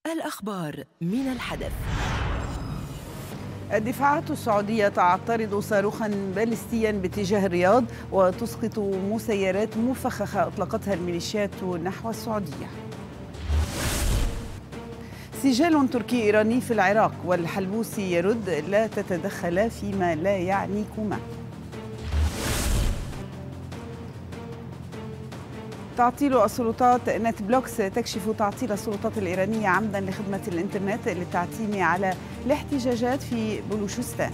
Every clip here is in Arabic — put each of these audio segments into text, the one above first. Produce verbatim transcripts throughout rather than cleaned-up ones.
الأخبار من الحدث. الدفاعات السعودية تعترض صاروخا باليستيا باتجاه الرياض وتسقط مسيرات مفخخة أطلقتها الميليشيات نحو السعودية. سجال تركي إيراني في العراق والحلبوسي يرد: لا تتدخل فيما لا يعنيكما. تعطيل السلطات نت بلوكس تكشف تعطيل السلطات الإيرانية عمدا لخدمة الإنترنت للتعتيم على الاحتجاجات في بلوشستان.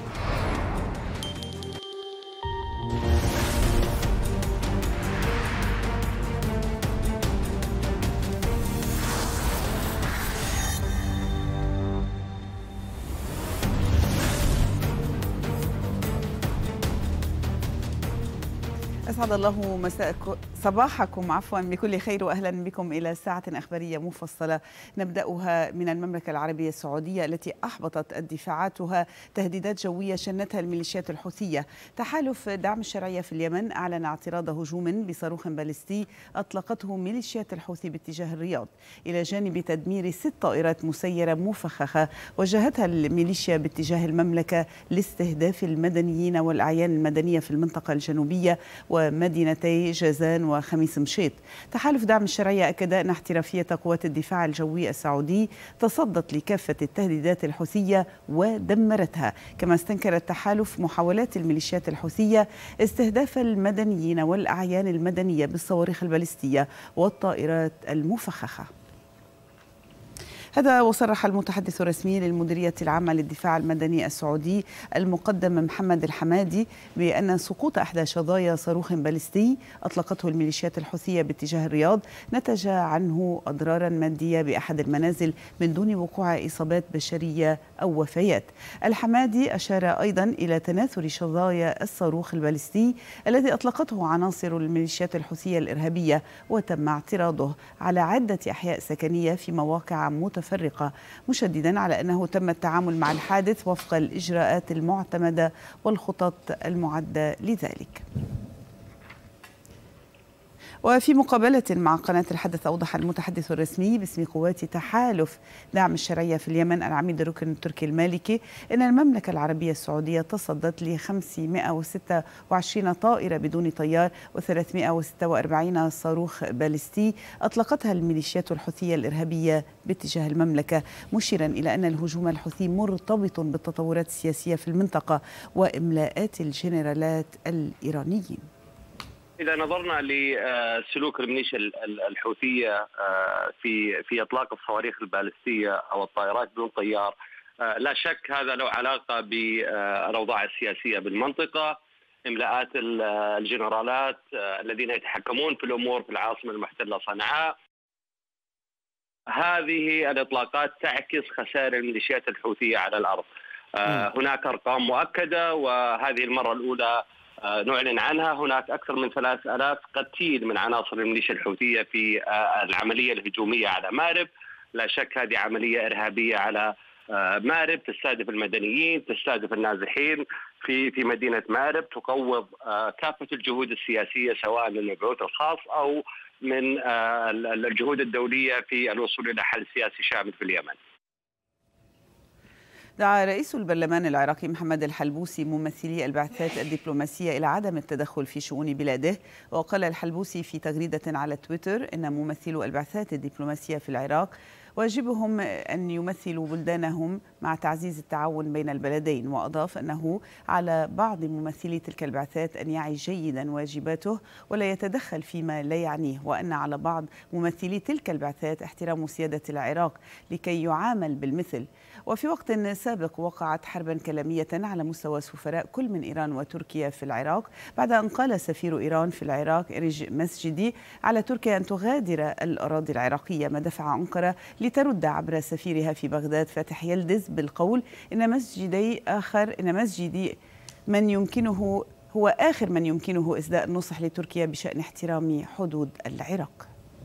أسعد الله مساءكم صباحكم عفوا بكل خير، وأهلا بكم إلى ساعة أخبارية مفصلة نبدأها من المملكة العربية السعودية التي أحبطت الدفاعاتها تهديدات جوية شنتها الميليشيات الحوثية. تحالف دعم الشرعية في اليمن أعلن اعتراض هجوم بصاروخ باليستي أطلقته ميليشيات الحوثي باتجاه الرياض، إلى جانب تدمير ست طائرات مسيرة مفخخة وجهتها الميليشيا باتجاه المملكة لاستهداف المدنيين والأعيان المدنية في المنطقة الجنوبية ومدينتي جازان وخميس مشيط. تحالف دعم الشرعية أكد أن احترافية قوات الدفاع الجوي السعودي تصدت لكافة التهديدات الحوثية ودمرتها، كما استنكر التحالف محاولات الميليشيات الحوثية استهداف المدنيين والأعيان المدنية بالصواريخ البالستية والطائرات المفخخة. هذا وصرح المتحدث الرسمي للمديرية العامة للدفاع المدني السعودي المقدم محمد الحمادي بأن سقوط أحدى شظايا صاروخ باليستي أطلقته الميليشيات الحوثية باتجاه الرياض نتج عنه أضرارا مادية بأحد المنازل من دون وقوع إصابات بشرية أو وفيات. الحمادي أشار أيضا إلى تناثر شظايا الصاروخ الباليستي الذي أطلقته عناصر الميليشيات الحوثية الإرهابية، وتم اعتراضه على عدة أحياء سكنية في مواقع متفرقة متفرقة، مشددا على أنه تم التعامل مع الحادث وفق الإجراءات المعتمدة والخطط المعدة لذلك. وفي مقابلة مع قناة الحدث أوضح المتحدث الرسمي باسم قوات تحالف دعم الشرعية في اليمن العميد الركن التركي المالكي أن المملكة العربية السعودية تصدت ل خمسمائة وستة وعشرين طائرة بدون طيار وثلاثمائة وستة وأربعين صاروخ باليستي أطلقتها الميليشيات الحوثية الإرهابية باتجاه المملكة، مشيرا إلى أن الهجوم الحوثي مرتبط بالتطورات السياسية في المنطقة وإملاءات الجنرالات الإيرانيين. إذا نظرنا لسلوك الميليشيا الحوثية في في إطلاق الصواريخ البالستية أو الطائرات بدون طيار، لا شك هذا له علاقة بالأوضاع السياسية بالمنطقة، إملاءات الجنرالات الذين يتحكمون في الأمور في العاصمة المحتلة صنعاء. هذه الإطلاقات تعكس خسائر الميليشيات الحوثية على الأرض. هناك أرقام مؤكدة، وهذه المرة الأولى نعلن عنها. هناك أكثر من ثلاث آلاف قتيل من عناصر الميليشيا الحوثية في العملية الهجومية على مأرب. لا شك هذه عملية إرهابية على مأرب، تستهدف المدنيين، تستهدف النازحين في في مدينة مأرب، تقوض كافة الجهود السياسية سواء من المبعوث الخاص أو من الجهود الدولية في الوصول إلى حل سياسي شامل في اليمن. دعا رئيس البرلمان العراقي محمد الحلبوسي ممثلي البعثات الدبلوماسية إلى عدم التدخل في شؤون بلاده، وقال الحلبوسي في تغريدة على تويتر إن ممثلو البعثات الدبلوماسية في العراق واجبهم أن يمثلوا بلدانهم مع تعزيز التعاون بين البلدين، وأضاف أنه على بعض ممثلي تلك البعثات أن يعي جيدا واجباته ولا يتدخل فيما لا يعنيه، وأن على بعض ممثلي تلك البعثات احترام سيادة العراق لكي يعامل بالمثل. وفي وقت سابق وقعت حربا كلامية على مستوى سفراء كل من إيران وتركيا في العراق بعد أن قال سفير إيران في العراق إريج مسجدي على تركيا أن تغادر الأراضي العراقية، ما دفع أنقرة لترد عبر سفيرها في بغداد فاتح يلدز بالقول إن مسجدي آخر إن مسجدي من يمكنه هو آخر من يمكنه إسداء النصح لتركيا بشأن احترام حدود العراق.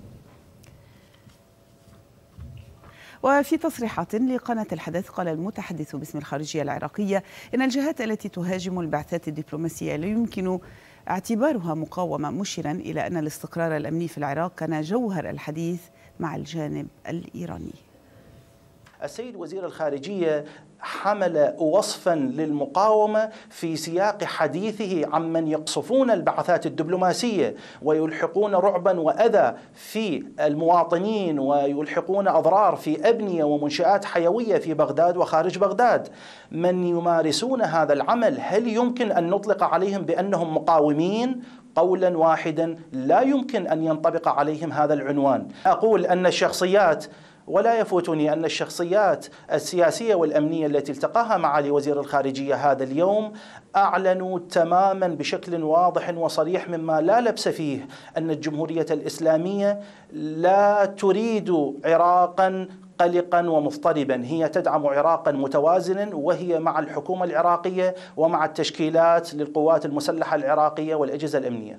وفي تصريحات لقناة الحدث قال المتحدث باسم الخارجية العراقية إن الجهات التي تهاجم البعثات الدبلوماسية لا يمكن اعتبارها مقاومة، مشيرا إلى أن الاستقرار الأمني في العراق كان جوهر الحديث مع الجانب الإيراني. السيد وزير الخارجية حمل وصفا للمقاومة في سياق حديثه عمن يقصفون البعثات الدبلوماسية ويلحقون رعبا وأذى في المواطنين ويلحقون أضرار في أبنية ومنشآت حيوية في بغداد وخارج بغداد. من يمارسون هذا العمل هل يمكن أن نطلق عليهم بأنهم مقاومين؟ قولا واحدا لا يمكن أن ينطبق عليهم هذا العنوان. أقول أن الشخصيات، ولا يفوتني أن الشخصيات السياسية والأمنية التي التقاها معالي وزير الخارجية هذا اليوم أعلنوا تماما بشكل واضح وصريح مما لا لبس فيه أن الجمهورية الإسلامية لا تريد عراقا قلقا ومضطربا، هي تدعم عراقا متوازنا وهي مع الحكومة العراقية ومع التشكيلات للقوات المسلحة العراقية والأجهزة الأمنية.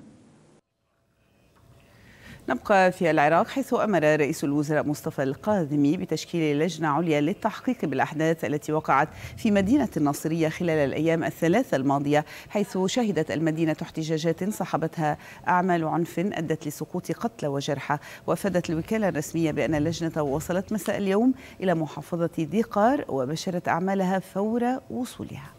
نبقى في العراق، حيث أمر رئيس الوزراء مصطفى القاذمي بتشكيل لجنة عليا للتحقيق بالأحداث التي وقعت في مدينة الناصرية خلال الأيام الثلاثة الماضية، حيث شهدت المدينة احتجاجات صاحبتها أعمال عنف أدت لسقوط قتلى وجرحى. وأفادت الوكالة الرسمية بأن اللجنة وصلت مساء اليوم إلى محافظة ذي قار وبشرت أعمالها فور وصولها.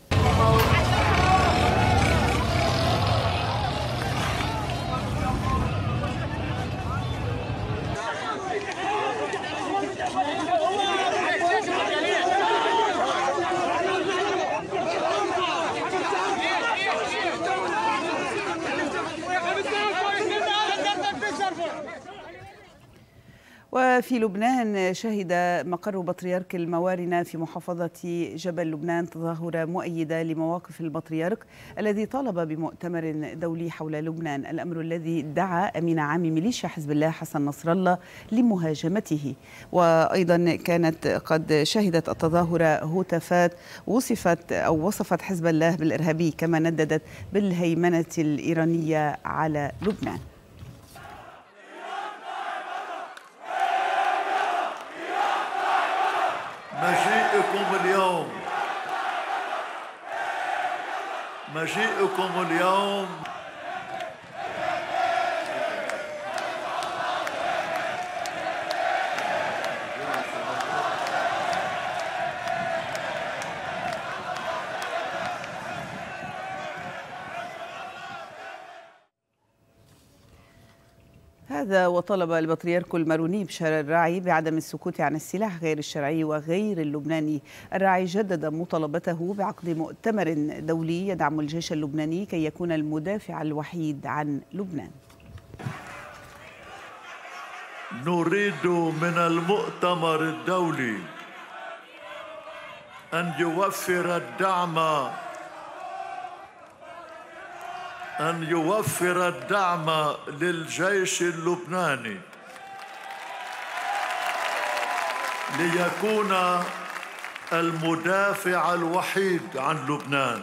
وفي لبنان شهد مقر بطريرك الموارنة في محافظة جبل لبنان تظاهرة مؤيدة لمواقف البطريرك الذي طالب بمؤتمر دولي حول لبنان، الأمر الذي دعا أمين عام ميليشيا حزب الله حسن نصر الله لمهاجمته. وأيضا كانت قد شهدت التظاهرة هتافات وصفت أو وصفت حزب الله بالإرهابي، كما نددت بالهيمنة الإيرانية على لبنان. مجيئكم اليوم مجيئكم اليوم هذا وطلب البطريرك الماروني بشار الراعي بعدم السكوت عن السلاح غير الشرعي وغير اللبناني. الراعي جدد مطالبته بعقد مؤتمر دولي يدعم الجيش اللبناني كي يكون المدافع الوحيد عن لبنان. نريد من المؤتمر الدولي أن يوفر الدعم أن يوفر الدعم للجيش اللبناني ليكون المدافع الوحيد عن لبنان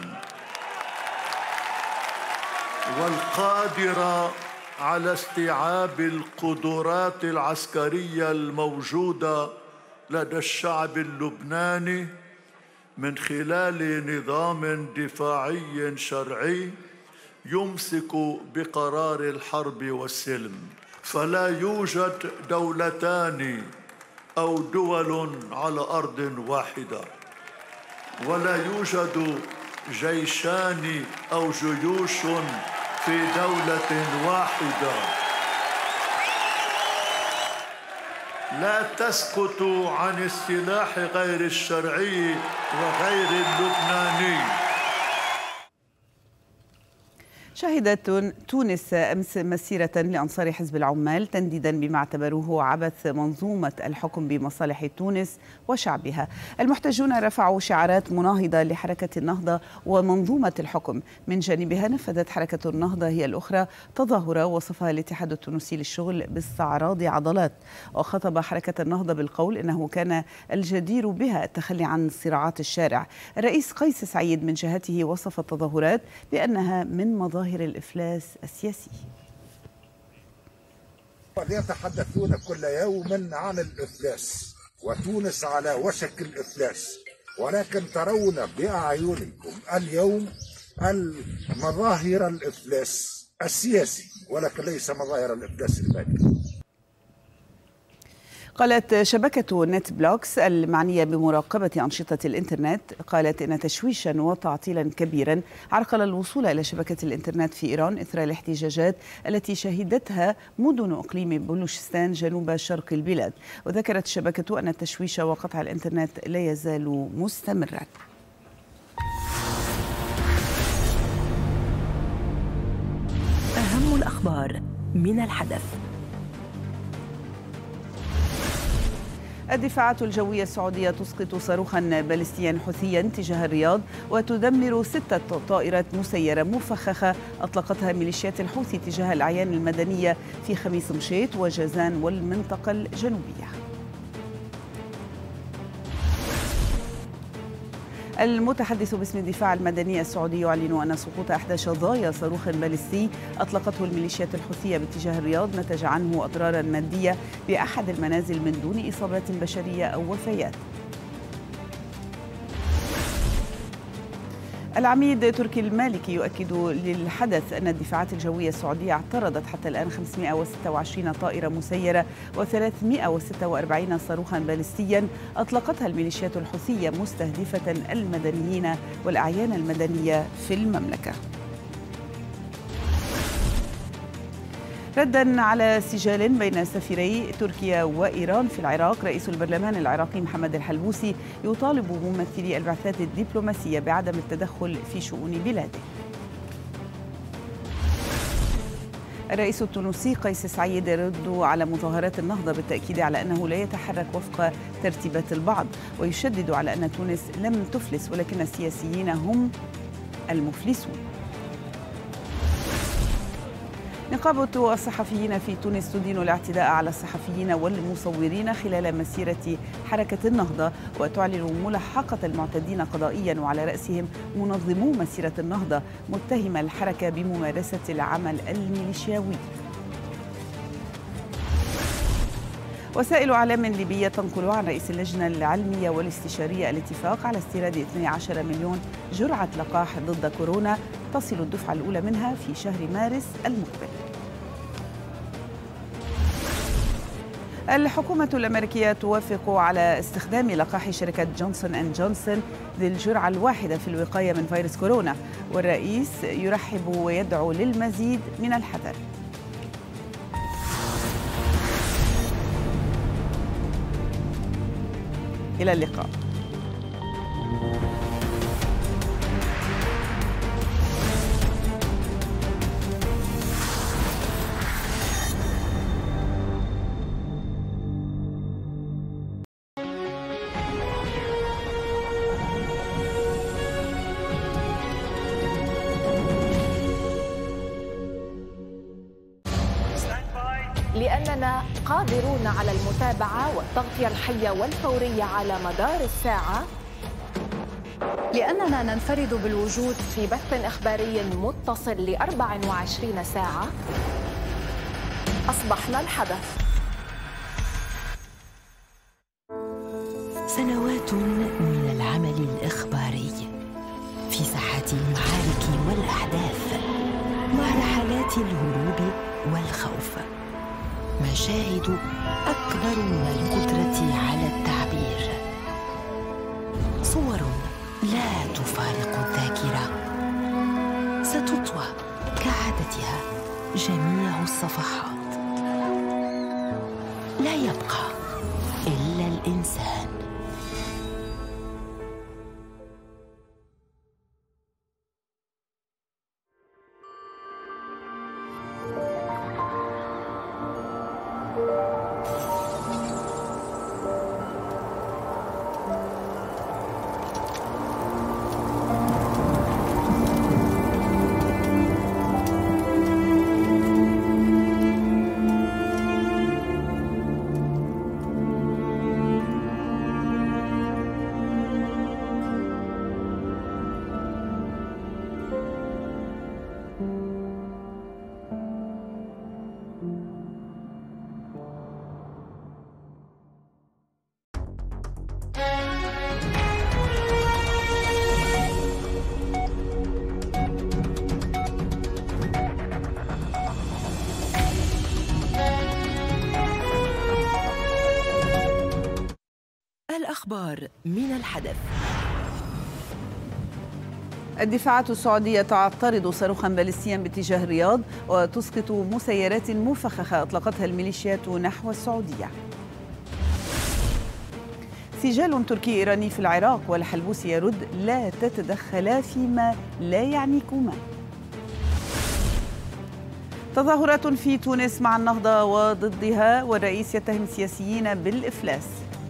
والقادر على استيعاب القدرات العسكرية الموجودة لدى الشعب اللبناني من خلال نظام دفاعي شرعي يمسك بقرار الحرب والسلم. فلا يوجد دولتان أو دول على أرض واحدة، ولا يوجد جيشان أو جيوش في دولة واحدة. لا تسكت عن السلاح غير الشرعي وغير اللبناني. شهدت تونس أمس مسيرة لأنصار حزب العمال تنديدا بما اعتبروه عبث منظومة الحكم بمصالح تونس وشعبها. المحتجون رفعوا شعارات مناهضة لحركة النهضة ومنظومة الحكم. من جانبها نفذت حركة النهضة هي الأخرى تظاهرة وصفها الاتحاد التونسي للشغل باستعراض عضلات. وخطب حركة النهضة بالقول إنه كان الجدير بها التخلي عن صراعات الشارع. الرئيس قيس سعيد من جهته وصف التظاهرات بأنها من مظاهر الإفلاس السياسي. يتحدثون كل يوم عن الإفلاس وتونس على وشك الإفلاس، ولكن ترون بأعينكم اليوم المظاهر الإفلاس السياسي ولكن ليس مظاهر الإفلاس المالي. قالت شبكة نت بلوكس المعنية بمراقبة أنشطة الإنترنت قالت إن تشويشا وتعطيلا كبيرا عرقل الوصول إلى شبكة الإنترنت في إيران إثر الاحتجاجات التي شهدتها مدن إقليم بلوشستان جنوب شرق البلاد. وذكرت الشبكة أن التشويش وقطع الإنترنت لا يزال مستمرا. أهم الأخبار من الحدث. الدفاعات الجوية السعودية تسقط صاروخا باليستيا حوثيا تجاه الرياض وتدمر ستة طائرات مسيرة مفخخة أطلقتها ميليشيات الحوثي تجاه الأعيان المدنية في خميس مشيط وجازان والمنطقة الجنوبية. المتحدث باسم الدفاع المدني السعودي يعلن أن سقوط أحد ضايا صاروخ باليستي أطلقته الميليشيات الحوثية باتجاه الرياض نتج عنه أضرارا مادية بأحد المنازل من دون إصابات بشرية أو وفيات. العميد تركي المالكي يؤكد للحدث أن الدفاعات الجوية السعودية اعترضت حتى الآن خمسمائة وستة وعشرين طائرة مسيرة وثلاثمائة وستة وأربعين صاروخا باليستيا أطلقتها الميليشيات الحوثية مستهدفة المدنيين والأعيان المدنية في المملكة. ردا على سجال بين سفيري تركيا وإيران في العراق، رئيس البرلمان العراقي محمد الحلبوسي يطالب ممثلي البعثات الدبلوماسية بعدم التدخل في شؤون بلاده. الرئيس التونسي قيس سعيد يرد على مظاهرات النهضة بالتأكيد على أنه لا يتحرك وفق ترتيبات البعض، ويشدد على أن تونس لم تفلس ولكن السياسيين هم المفلسون. نقابة الصحفيين في تونس تدين الاعتداء على الصحفيين والمصورين خلال مسيرة حركة النهضة وتعلن ملاحقة المعتدين قضائيا وعلى رأسهم منظمو مسيرة النهضة، متهم الحركة بممارسة العمل الميليشياوي. وسائل إعلام ليبية تنقل عن رئيس اللجنة العلمية والاستشارية الاتفاق على استيراد اثني عشر مليون جرعة لقاح ضد كورونا تصل الدفعة الأولى منها في شهر مارس المقبل. الحكومة الأمريكية توافق على استخدام لقاح شركة جونسون أند جونسون ذي الجرعة الواحدة في الوقاية من فيروس كورونا، والرئيس يرحب ويدعو للمزيد من الحذر. إلى اللقاء. لأننا قادرون على المتابعة والتغطية الحية والفورية على مدار الساعة، لأننا ننفرد بالوجود في بث إخباري متصل لأربع وعشرين ساعة، أصبحنا الحدث. سنوات من العمل الإخباري في ساحات المعارك والأحداث مع رحلات الهروب والخوف، مشاهد أكبر من القدرة على التعبير، صور لا تفارق الذاكرة، ستطوى كعادتها جميع الصفحات، لا يبقى إلا الإنسان. الأخبار من الحدث. الدفاعات السعودية تعترض صاروخا باليستيا باتجاه الرياض وتسقط مسيرات مفخخة أطلقتها الميليشيات نحو السعودية. سجال تركي إيراني في العراق والحلبوسي يرد: لا تتدخلا فيما لا يعنيكما. تظاهرات في تونس مع النهضة وضدها والرئيس يتهم السياسيين بالإفلاس.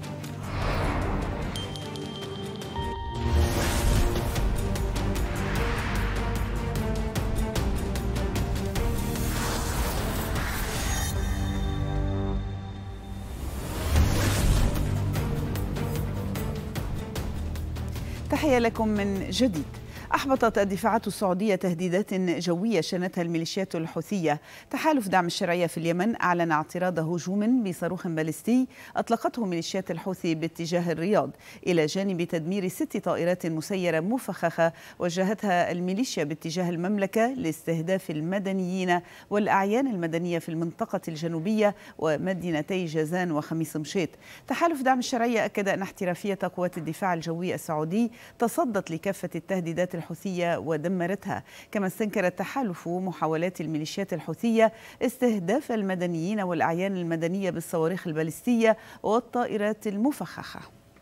تحية لكم من جديد. أحبطت الدفاعات السعودية تهديدات جوية شنتها الميليشيات الحوثية. تحالف دعم الشرعية في اليمن أعلن اعتراض هجوم بصاروخ باليستي أطلقته ميليشيات الحوثي باتجاه الرياض، إلى جانب تدمير ست طائرات مسيرة مفخخة وجهتها الميليشيا باتجاه المملكة لاستهداف المدنيين والأعيان المدنية في المنطقة الجنوبية ومدينتي جازان وخميس مشيط. تحالف دعم الشرعية أكد أن احترافية قوات الدفاع الجوي السعودي تصدت لكافة التهديدات الحوثية ودمرتها. كما استنكر التحالف محاولات الميليشيات الحوثية استهداف المدنيين والأعيان المدنية بالصواريخ البالستية والطائرات المفخخة.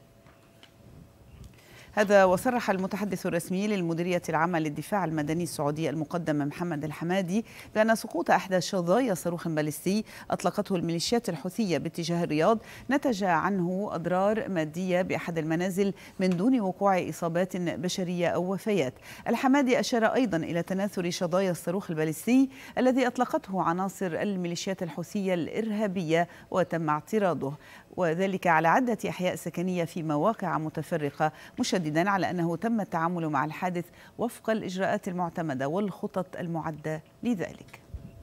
هذا وصرح المتحدث الرسمي للمديرية العامة للدفاع المدني السعودي المقدم محمد الحمادي بأن سقوط أحدى شظايا صاروخ باليستي أطلقته الميليشيات الحوثية باتجاه الرياض نتج عنه أضرار مادية بأحد المنازل من دون وقوع إصابات بشرية أو وفيات. الحمادي أشار أيضا إلى تناثر شظايا الصاروخ الباليستي الذي أطلقته عناصر الميليشيات الحوثية الإرهابية وتم اعتراضه، وذلك على عدة أحياء سكنية في مواقع متفرقة، مشددا على أنه تم التعامل مع الحادث وفق الإجراءات المعتمدة والخطط المعدة لذلك.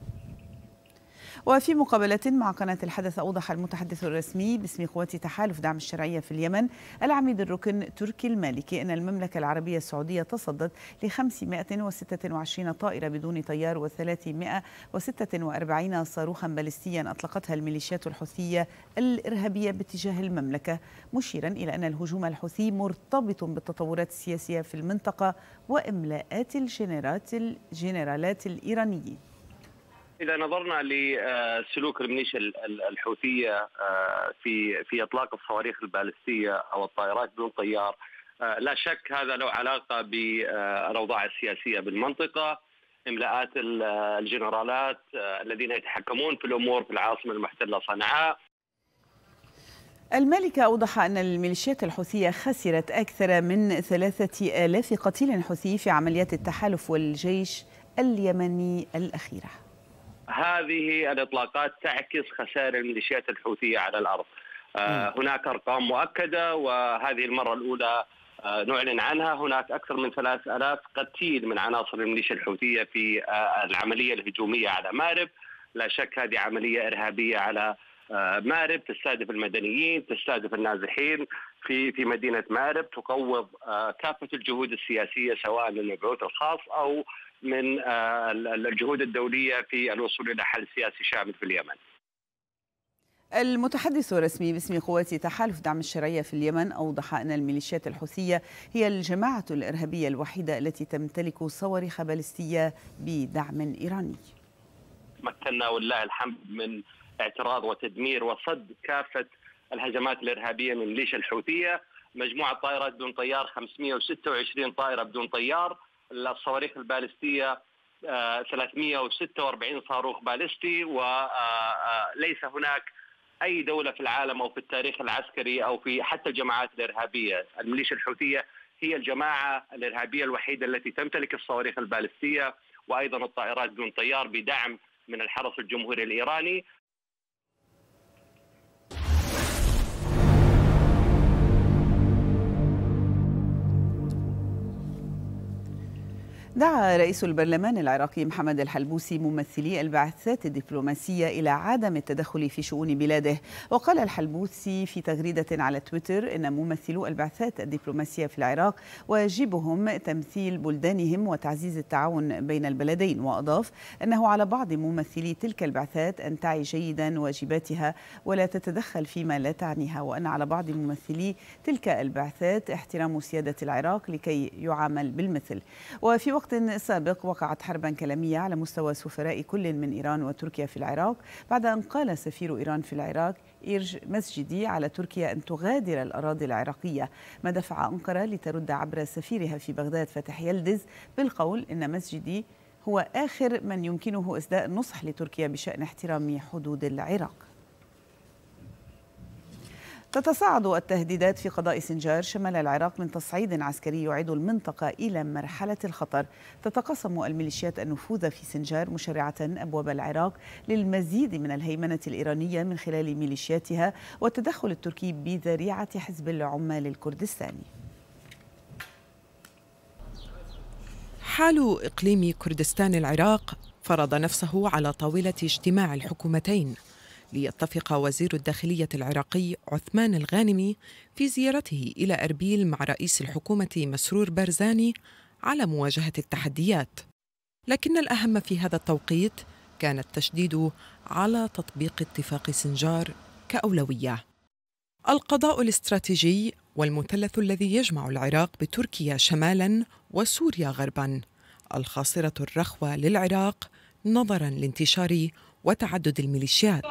وفي مقابلة مع قناة الحدث أوضح المتحدث الرسمي باسم قوات تحالف دعم الشرعية في اليمن العميد الركن تركي المالكي أن المملكة العربية السعودية تصدت ل خمسمائة وستة وعشرين طائرة بدون طيار وثلاثمائة وستة وأربعين صاروخا باليستيا أطلقتها الميليشيات الحوثية الإرهابية باتجاه المملكة، مشيرا إلى أن الهجوم الحوثي مرتبط بالتطورات السياسية في المنطقة وإملاءات الجنرالات الجنرالات الإيرانيين. إذا نظرنا لسلوك الميليشيا الحوثية في في إطلاق الصواريخ البالستية أو الطائرات بدون طيار، لا شك هذا له علاقة بالأوضاع السياسية بالمنطقة، إملاءات الجنرالات الذين يتحكمون في الأمور في العاصمة المحتلة صنعاء. المالكة أوضح أن الميليشيات الحوثية خسرت أكثر من ثلاثة آلاف قتيل حوثي في عمليات التحالف والجيش اليمني الأخيرة. هذه الإطلاقات تعكس خسائر الميليشيات الحوثية على الأرض. آه هناك أرقام مؤكدة وهذه المرة الأولى آه نعلن عنها. هناك أكثر من ثلاث آلاف قتيل من عناصر الميليشيا الحوثية في آه العملية الهجومية على مأرب. لا شك هذه عملية إرهابية على آه مأرب، تستهدف المدنيين، تستهدف النازحين في في مدينة مأرب، تقوض آه كافة الجهود السياسية سواء من المبعوث الخاص أو من الجهود الدولية في الوصول إلى حل سياسي شامل في اليمن. المتحدث الرسمي باسم قوات تحالف دعم الشرعية في اليمن أوضح أن الميليشيات الحوثية هي الجماعة الإرهابية الوحيدة التي تمتلك صواريخ باليستية بدعم إيراني. مكنا والله الحمد من اعتراض وتدمير وصد كافة الهجمات الإرهابية من الميليشيا الحوثية. مجموعة طائرات بدون طيار خمسمائة وستة وعشرين طائرة بدون طيار، الصواريخ البالستية ثلاثمائة وستة وأربعين صاروخ باليستي، وليس هناك أي دولة في العالم أو في التاريخ العسكري أو في حتى الجماعات الإرهابية، الميليشيا الحوثية هي الجماعة الإرهابية الوحيدة التي تمتلك الصواريخ البالستية وأيضا الطائرات بدون طيار بدعم من الحرس الجمهوري الإيراني. دعا رئيس البرلمان العراقي محمد الحلبوسي ممثلي البعثات الدبلوماسية إلى عدم التدخل في شؤون بلاده. وقال الحلبوسي في تغريدة على تويتر إن ممثلو البعثات الدبلوماسية في العراق واجبهم تمثيل بلدانهم وتعزيز التعاون بين البلدين. وأضاف أنه على بعض ممثلي تلك البعثات أن تعي جيدا واجباتها ولا تتدخل فيما لا تعنيها، وأن على بعض ممثلي تلك البعثات احترام سيادة العراق لكي يعامل بالمثل. وفي وقت سابق وقعت حربا كلامية على مستوى سفراء كل من إيران وتركيا في العراق بعد أن قال سفير إيران في العراق إيرج مسجدي على تركيا أن تغادر الأراضي العراقية، ما دفع أنقرة لترد عبر سفيرها في بغداد فتح يلدز بالقول إن مسجدي هو آخر من يمكنه إسداء النصح لتركيا بشأن احترام حدود العراق. تتصاعد التهديدات في قضاء سنجار شمال العراق من تصعيد عسكري يعيد المنطقة إلى مرحلة الخطر. تتقاسم الميليشيات النفوذ في سنجار مشرعة أبواب العراق للمزيد من الهيمنة الإيرانية من خلال ميليشياتها والتدخل التركي بذريعة حزب العمال الكردستاني. حال إقليم كردستان العراق فرض نفسه على طاولة اجتماع الحكومتين ليتفق وزير الداخلية العراقي عثمان الغانمي في زيارته إلى أربيل مع رئيس الحكومة مسرور بارزاني على مواجهة التحديات. لكن الأهم في هذا التوقيت كان التشديد على تطبيق اتفاق سنجار كأولوية. القضاء الاستراتيجي والمثلث الذي يجمع العراق بتركيا شمالاً وسوريا غرباً، الخاصرة الرخوة للعراق نظراً لانتشار وتعدد الميليشيات.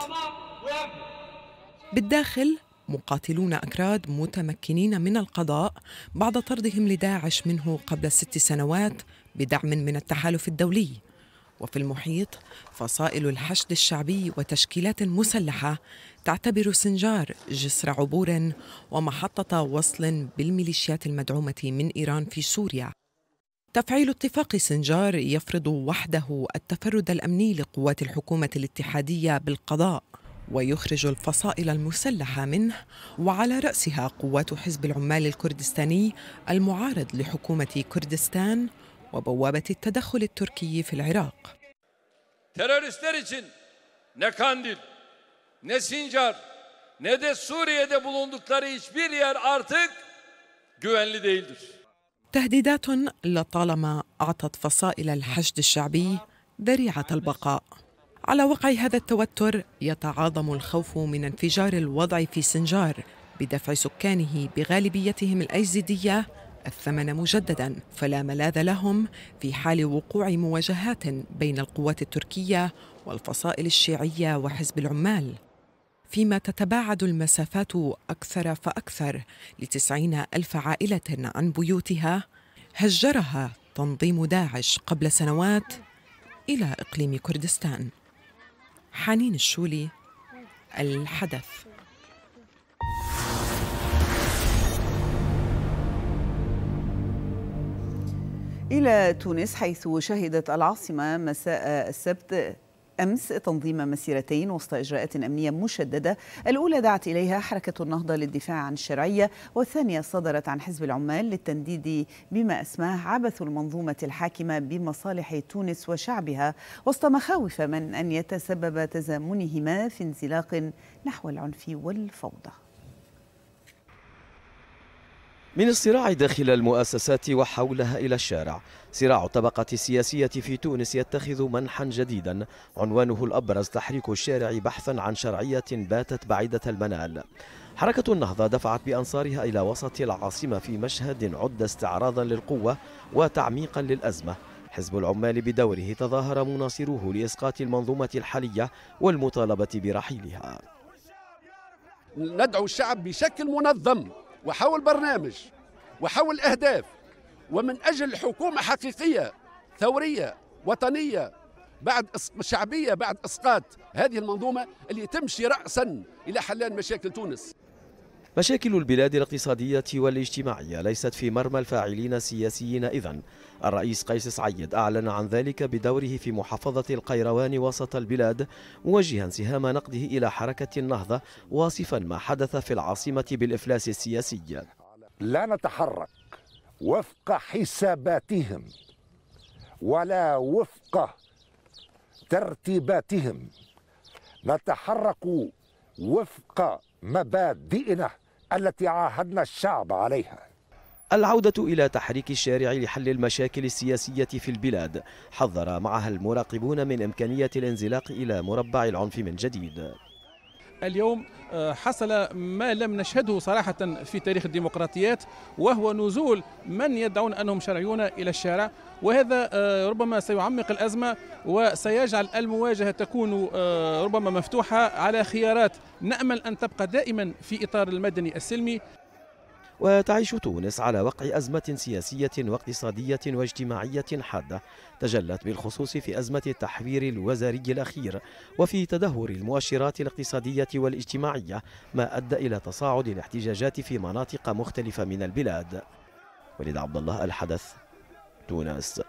بالداخل مقاتلون أكراد متمكنين من القضاء بعد طردهم لداعش منه قبل ست سنوات بدعم من التحالف الدولي. وفي المحيط فصائل الحشد الشعبي وتشكيلات مسلحة تعتبر سنجار جسر عبور ومحطة وصل بالميليشيات المدعومة من إيران في سوريا. تفعيل اتفاق سنجار يفرض وحده التفرد الأمني لقوات الحكومة الاتحادية بالقضاء ويخرج الفصائل المسلحة منه، وعلى رأسها قوات حزب العمال الكردستاني المعارض لحكومة كردستان وبوابة التدخل التركي في العراق. Teröristler için ne Kandil, ne Sincar, ne de Suriye'de bulundukları hiçbir yer artık güvenli değildir. تهديدات لطالما أعطت فصائل الحشد الشعبي ذريعة البقاء. على وقع هذا التوتر يتعاظم الخوف من انفجار الوضع في سنجار بدفع سكانه بغالبيتهم الأيزيدية الثمن مجدداً، فلا ملاذ لهم في حال وقوع مواجهات بين القوات التركية والفصائل الشيعية وحزب العمال، فيما تتباعد المسافات أكثر فأكثر لتسعين ألف عائلة عن بيوتها هجرها تنظيم داعش قبل سنوات إلى إقليم كردستان. حنين الشولي، الحدث. إلى تونس، حيث شهدت العاصمة مساء السبت أمس تنظيم مسيرتين وسط إجراءات أمنية مشددة. الأولى دعت إليها حركة النهضة للدفاع عن الشرعية، والثانية صدرت عن حزب العمال للتنديد بما أسماه عبث المنظومة الحاكمة بمصالح تونس وشعبها، وسط مخاوف من أن يتسبب تزامنهما في انزلاق نحو العنف والفوضى. من الصراع داخل المؤسسات وحولها إلى الشارع، صراع الطبقة السياسية في تونس يتخذ منحا جديدا عنوانه الأبرز تحريك الشارع بحثا عن شرعية باتت بعيدة المنال. حركة النهضة دفعت بأنصارها إلى وسط العاصمة في مشهد عد استعراضا للقوة وتعميقا للأزمة. حزب العمال بدوره تظاهر مناصروه لإسقاط المنظومة الحالية والمطالبة برحيلها. ندعو الشعب بشكل منظم وحول برنامج وحول أهداف، ومن أجل حكومة حقيقية ثورية وطنية بعد شعبية بعد إسقاط هذه المنظومة اللي تمشي رأسا إلى حلال مشاكل تونس. مشاكل البلاد الاقتصادية والاجتماعية ليست في مرمى الفاعلين السياسيين إذن. الرئيس قيس سعيد أعلن عن ذلك بدوره في محافظة القيروان وسط البلاد، موجها سهام نقده إلى حركة النهضة، واصفا ما حدث في العاصمة بالإفلاس السياسي. لا نتحرك وفق حساباتهم، ولا وفق ترتيباتهم، نتحرك وفق مبادئنا التي عاهدنا الشعب عليها. العودة إلى تحريك الشارع لحل المشاكل السياسية في البلاد، حذر معها المراقبون من إمكانية الانزلاق إلى مربع العنف من جديد. اليوم حصل ما لم نشهده صراحة في تاريخ الديمقراطيات، وهو نزول من يدعون أنهم شرعيون إلى الشارع، وهذا ربما سيعمق الأزمة وسيجعل المواجهة تكون ربما مفتوحة على خيارات نأمل أن تبقى دائما في إطار المدني السلمي. وتعيش تونس على وقع أزمة سياسية واقتصادية واجتماعية حادة، تجلت بالخصوص في أزمة التحوير الوزاري الأخير وفي تدهور المؤشرات الاقتصادية والاجتماعية، ما أدى إلى تصاعد الاحتجاجات في مناطق مختلفة من البلاد. وليد عبد الله، الحدث، تونس.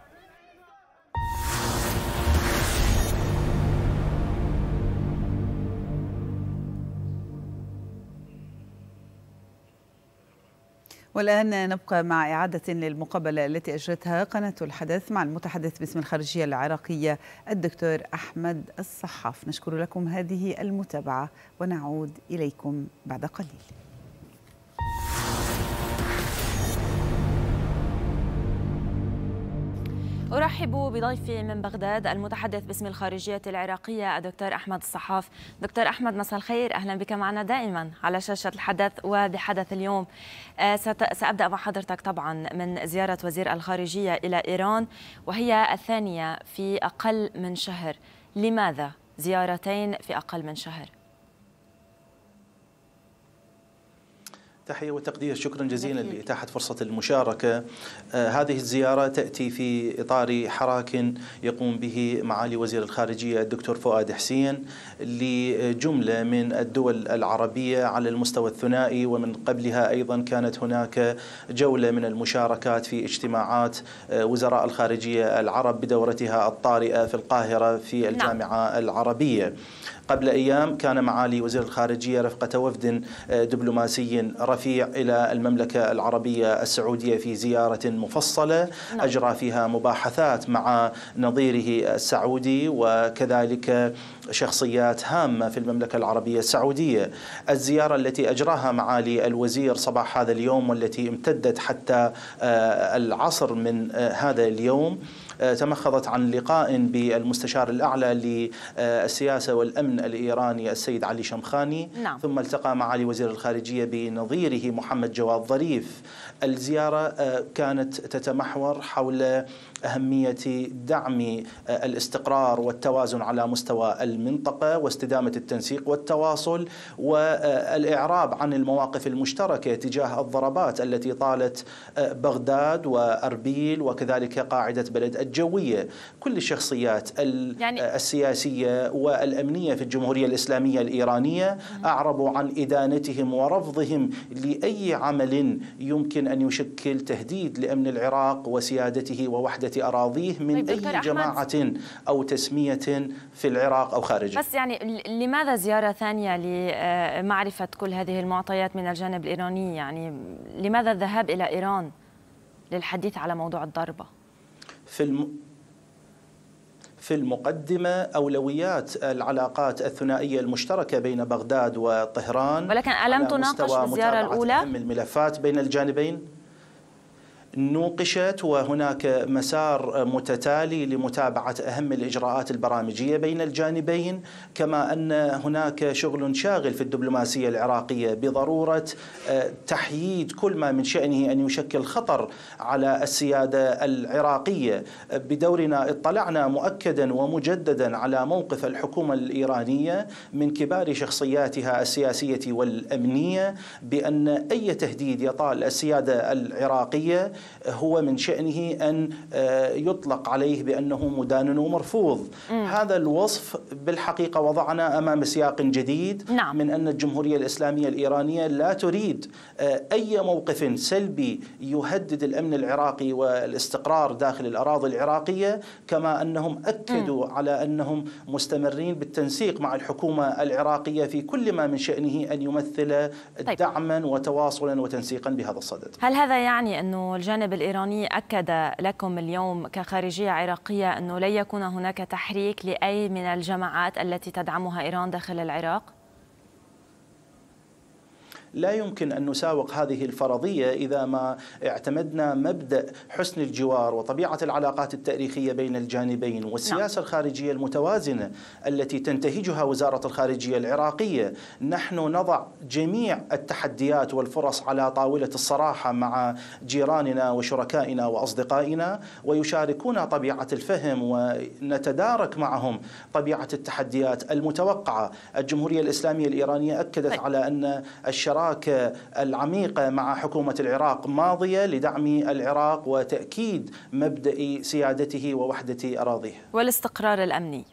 والآن نبقى مع إعادة للمقابلة التي أجرتها قناة الحدث مع المتحدث باسم الخارجية العراقية الدكتور أحمد الصحاف. نشكر لكم هذه المتابعة ونعود إليكم بعد قليل. أرحب بضيفي من بغداد المتحدث باسم الخارجية العراقية الدكتور أحمد الصحاف. دكتور أحمد، مساء الخير، أهلا بك معنا دائما على شاشة الحدث وبحدث اليوم. سأبدأ مع حضرتك طبعا من زيارة وزير الخارجية إلى إيران، وهي الثانية في أقل من شهر. لماذا زيارتين في أقل من شهر؟ تحية وتقدير، شكرا جزيلا لإتاحة فرصة المشاركة. آه هذه الزيارة تأتي في إطار حراك يقوم به معالي وزير الخارجية الدكتور فؤاد حسين لجملة من الدول العربية على المستوى الثنائي، ومن قبلها أيضا كانت هناك جولة من المشاركات في اجتماعات آه وزراء الخارجية العرب بدورتها الطارئة في القاهرة في الجامعة نعم. العربية. قبل أيام كان معالي وزير الخارجية رفقة وفد دبلوماسي رفيع إلى المملكة العربية السعودية في زيارة مفصلة أجرى فيها مباحثات مع نظيره السعودي وكذلك شخصيات هامة في المملكة العربية السعودية. الزيارة التي أجراها معالي الوزير صباح هذا اليوم والتي امتدت حتى العصر من هذا اليوم تمخضت عن لقاء بالمستشار الأعلى للسياسة والأمن الإيراني السيد علي شمخاني نعم. ثم التقى معالي وزير الخارجية بنظيره محمد جواد ظريف. الزيارة كانت تتمحور حول أهمية دعم الاستقرار والتوازن على مستوى المنطقة واستدامة التنسيق والتواصل والإعراب عن المواقف المشتركة تجاه الضربات التي طالت بغداد وأربيل وكذلك قاعدة بلد الجوية. كل الشخصيات يعني السياسية والأمنية في الجمهورية الإسلامية الإيرانية أعربوا عن إدانتهم ورفضهم لأي عمل يمكن أن يشكل تهديد لأمن العراق وسيادته ووحدة أراضيه من طيب أي جماعة أو تسمية في العراق أو خارجه. بس يعني لماذا زيارة ثانية لمعرفة كل هذه المعطيات من الجانب الإيراني؟ يعني لماذا الذهاب إلى إيران للحديث على موضوع الضربة؟ في الم... في المقدمة أولويات العلاقات الثنائية المشتركة بين بغداد وطهران، ولكن ألم تناقش بالزيارة الأولى أهم الملفات بين الجانبين؟ نوقشت وهناك مسار متتالي لمتابعة أهم الإجراءات البرامجية بين الجانبين، كما أن هناك شغل شاغل في الدبلوماسية العراقية بضرورة تحييد كل ما من شأنه أن يشكل خطر على السيادة العراقية. بدورنا اطلعنا مؤكدا ومجددا على موقف الحكومة الإيرانية من كبار شخصياتها السياسية والأمنية بأن أي تهديد يطال السيادة العراقية هو من شأنه أن يطلق عليه بأنه مدان ومرفوض. مم. هذا الوصف بالحقيقة وضعنا أمام سياق جديد نعم. من أن الجمهورية الإسلامية الإيرانية لا تريد أي موقف سلبي يهدد الأمن العراقي والاستقرار داخل الأراضي العراقية، كما أنهم أكدوا مم. على أنهم مستمرين بالتنسيق مع الحكومة العراقية في كل ما من شأنه أن يمثل طيب. دعما وتواصلا وتنسيقا بهذا الصدد. هل هذا يعني أنه الجانب الجانب الإيراني أكد لكم اليوم كخارجية عراقية أنه لا يكون هناك تحريك لأي من الجماعات التي تدعمها إيران داخل العراق؟ لا يمكن أن نساوق هذه الفرضية إذا ما اعتمدنا مبدأ حسن الجوار وطبيعة العلاقات التاريخية بين الجانبين والسياسة الخارجية المتوازنة التي تنتهجها وزارة الخارجية العراقية. نحن نضع جميع التحديات والفرص على طاولة الصراحة مع جيراننا وشركائنا وأصدقائنا، ويشاركون طبيعة الفهم ونتدارك معهم طبيعة التحديات المتوقعة. الجمهورية الإسلامية الإيرانية أكدت طيب. على أن الشراكة العميقة مع حكومة العراق ماضية لدعم العراق وتأكيد مبدأ سيادته ووحدة أراضيه والاستقرار الأمني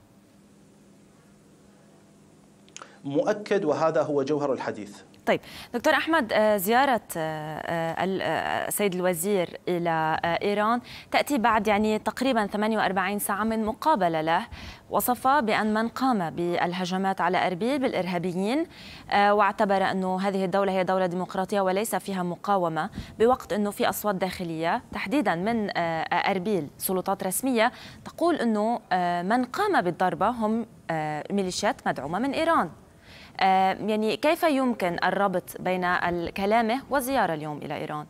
مؤكد، وهذا هو جوهر الحديث. طيب دكتور أحمد، زيارة السيد الوزير إلى إيران تأتي بعد يعني تقريبا ثمانية وأربعين ساعة من مقابلة له وصف بأن من قام بالهجمات على أربيل بالإرهابيين، واعتبر أنه هذه الدولة هي دولة ديمقراطية وليس فيها مقاومة، بوقت أنه في أصوات داخلية تحديدا من أربيل سلطات رسمية تقول أنه من قام بالضربة هم ميليشيات مدعومة من إيران. يعني كيف يمكن الربط بين كلامه والزيارة اليوم إلى إيران؟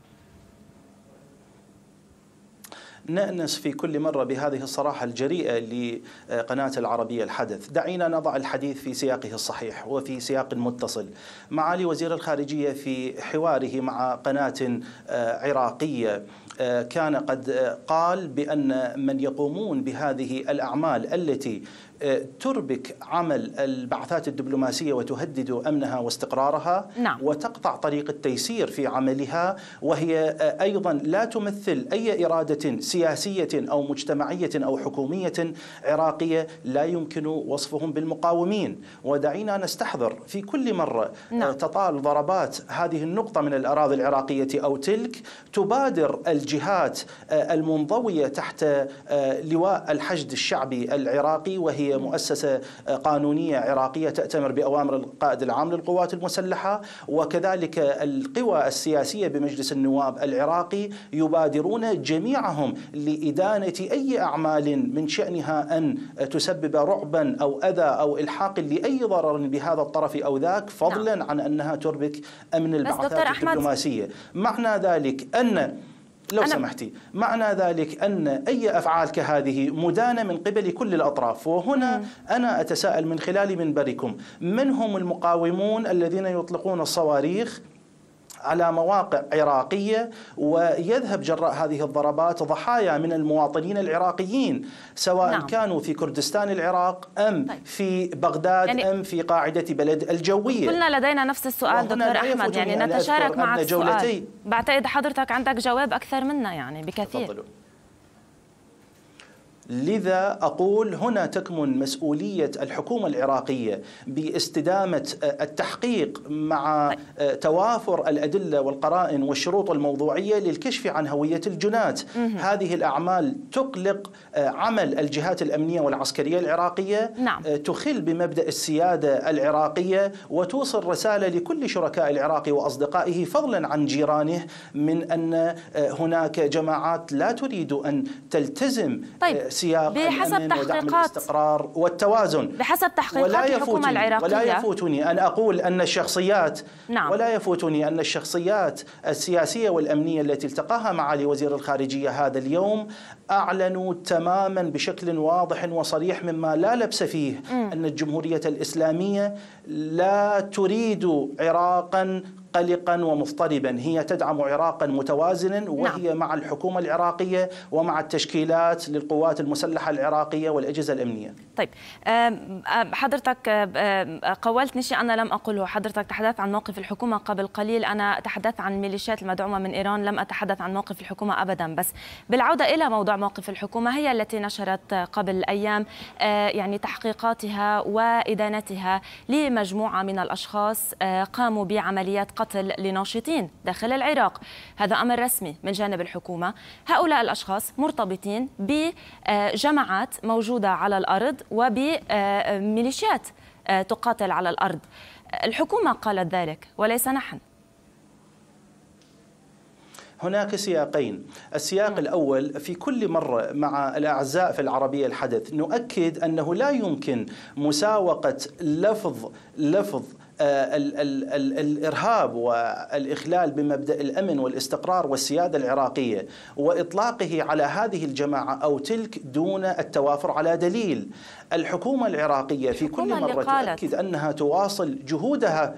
نأنس في كل مرة بهذه الصراحة الجريئة لقناة العربية الحدث. دعينا نضع الحديث في سياقه الصحيح وفي سياق متصل. معالي وزير الخارجية في حواره مع قناة عراقية كان قد قال بأن من يقومون بهذه الأعمال التي تربك عمل البعثات الدبلوماسية وتهدد أمنها واستقرارها نعم. وتقطع طريق التيسير في عملها، وهي أيضا لا تمثل أي إرادة سياسية أو مجتمعية أو حكومية عراقية، لا يمكن وصفهم بالمقاومين. ودعينا نستحضر في كل مرة نعم. تطال ضربات هذه النقطة من الأراضي العراقية أو تلك، تبادر الجهات المنضوية تحت لواء الحشد الشعبي العراقي، وهي مؤسسة قانونية عراقية تأتمر بأوامر القائد العام للقوات المسلحة، وكذلك القوى السياسية بمجلس النواب العراقي يبادرون جميعهم لإدانة أي أعمال من شأنها أن تسبب رعبا أو أذى أو إلحاق لأي ضرر بهذا الطرف أو ذاك، فضلا نعم. عن أنها تربك أمن البعثات الدبلوماسية. معنى ذلك أن لو سمحتي معنى ذلك أن أي أفعال كهذه مدانة من قبل كل الأطراف. وهنا مم. أنا أتساءل من خلال منبركم، من هم المقاومون الذين يطلقون الصواريخ على مواقع عراقية ويذهب جراء هذه الضربات ضحايا من المواطنين العراقيين، سواء نعم. كانوا في كردستان العراق أم طيب. في بغداد يعني أم في قاعدة بلد الجوية؟ كلنا لدينا نفس السؤال دكتور أحمد، يعني نتشارك معك السؤال. بعتقد حضرتك عندك جواب أكثر منا يعني بكثير. تفضلوا. لذا أقول هنا تكمن مسؤولية الحكومة العراقية باستدامة التحقيق مع توافر الأدلة والقرائن والشروط الموضوعية للكشف عن هوية الجنات. هذه الأعمال تقلق عمل الجهات الأمنية والعسكرية العراقية، نعم. تخل بمبدأ السيادة العراقية، وتوصل رسالة لكل شركاء العراق وأصدقائه فضلا عن جيرانه من أن هناك جماعات لا تريد أن تلتزم طيب. سياق بحسب تحقيقات الاستقرار والتوازن. بحسب تحقيقات الحكومة العراقية ولا يفوتني أن أقول أن الشخصيات نعم. ولا يفوتني أن الشخصيات السياسية والأمنية التي التقاها معالي وزير الخارجية هذا اليوم أعلنوا تماما بشكل واضح وصريح مما لا لبس فيه م. أن الجمهورية الإسلامية لا تريد عراقا قلقا ومضطربا، هي تدعم عراقا متوازنا، وهي نعم. مع الحكومة العراقية ومع التشكيلات للقوات المسلحة العراقية والأجهزة الأمنية. طيب حضرتك قولتني شيء أنا لم أقوله، حضرتك تحدثت عن موقف الحكومة قبل قليل، أنا تحدثت عن الميليشيات المدعومة من إيران، لم أتحدث عن موقف الحكومة أبدا. بس بالعودة إلى موضوع موقف الحكومة، هي التي نشرت قبل أيام يعني تحقيقاتها وإدانتها لمجموعة من الأشخاص قاموا بعمليات قتل لناشطين داخل العراق. هذا أمر رسمي من جانب الحكومة. هؤلاء الأشخاص مرتبطين بجماعات موجودة على الأرض وبميليشيات تقاتل على الأرض. الحكومة قالت ذلك وليس نحن. هناك سياقين. السياق الأول، في كل مرة مع الأعزاء في العربية الحدث نؤكد أنه لا يمكن مساوقة لفظ لفظ ال ال ال الإرهاب والإخلال بمبدأ الأمن والاستقرار والسيادة العراقية وإطلاقه على هذه الجماعة أو تلك دون التوافر على دليل. الحكومة العراقية في كل مرة تؤكد أنها تواصل جهودها.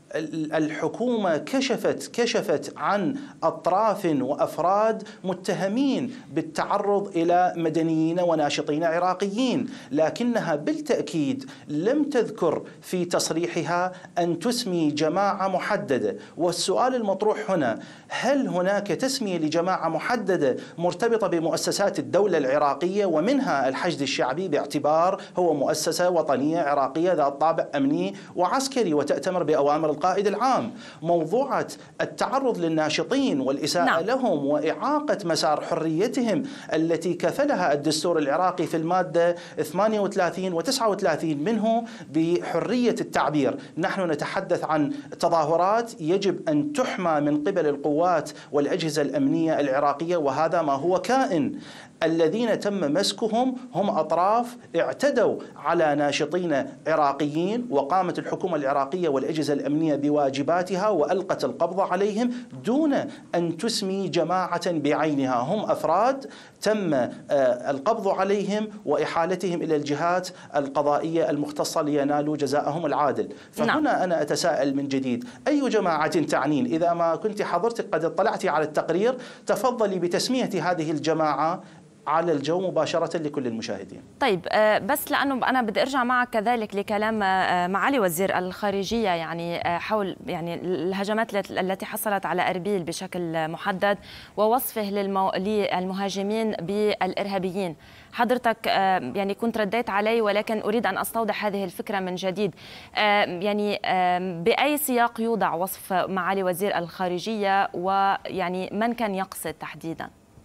الحكومة كشفت كشفت عن أطراف وأفراد متهمين بالتعرض إلى مدنيين وناشطين عراقيين، لكنها بالتأكيد لم تذكر في تصريحها أن تسمي جماعة محددة. والسؤال المطروح هنا، هل هناك تسمية لجماعة محددة مرتبطة بمؤسسات الدولة العراقية ومنها الحشد الشعبي باعتبار هو مؤسسة وطنية عراقية ذات طابع أمني وعسكري وتأتمر بأوامر القائد العام؟ موضوعة التعرض للناشطين والإساءة نعم. لهم وإعاقة مسار حريتهم التي كفلها الدستور العراقي في المادة ثمانية وثلاثين وتسعة وثلاثين منه بحرية التعبير. نحن نتحدث عن تظاهرات يجب أن تحمى من قبل القوات والأجهزة الأمنية العراقية، وهذا ما هو كائن. الذين تم مسكهم هم أطراف اعتدوا على ناشطين عراقيين، وقامت الحكومة العراقية والأجهزة الأمنية بواجباتها وألقت القبض عليهم دون أن تسمي جماعة بعينها. هم أفراد تم القبض عليهم وإحالتهم إلى الجهات القضائية المختصة لينالوا جزاءهم العادل. فهنا نعم. أنا أتساءل من جديد، أي جماعة تعنين؟ إذا ما كنت حضرتك قد اطلعت على التقرير تفضلي بتسمية هذه الجماعة على الجو مباشرة لكل المشاهدين. طيب بس لأنه أنا بدي أرجع معك كذلك لكلام معالي وزير الخارجية يعني حول يعني الهجمات التي حصلت على أربيل بشكل محدد ووصفه للمو... للمهاجمين بالإرهابيين. حضرتك يعني كنت رديت علي، ولكن أريد أن أستوضح هذه الفكرة من جديد. يعني بأي سياق يوضع وصف معالي وزير الخارجية، ويعني من كان يقصد تحديداً؟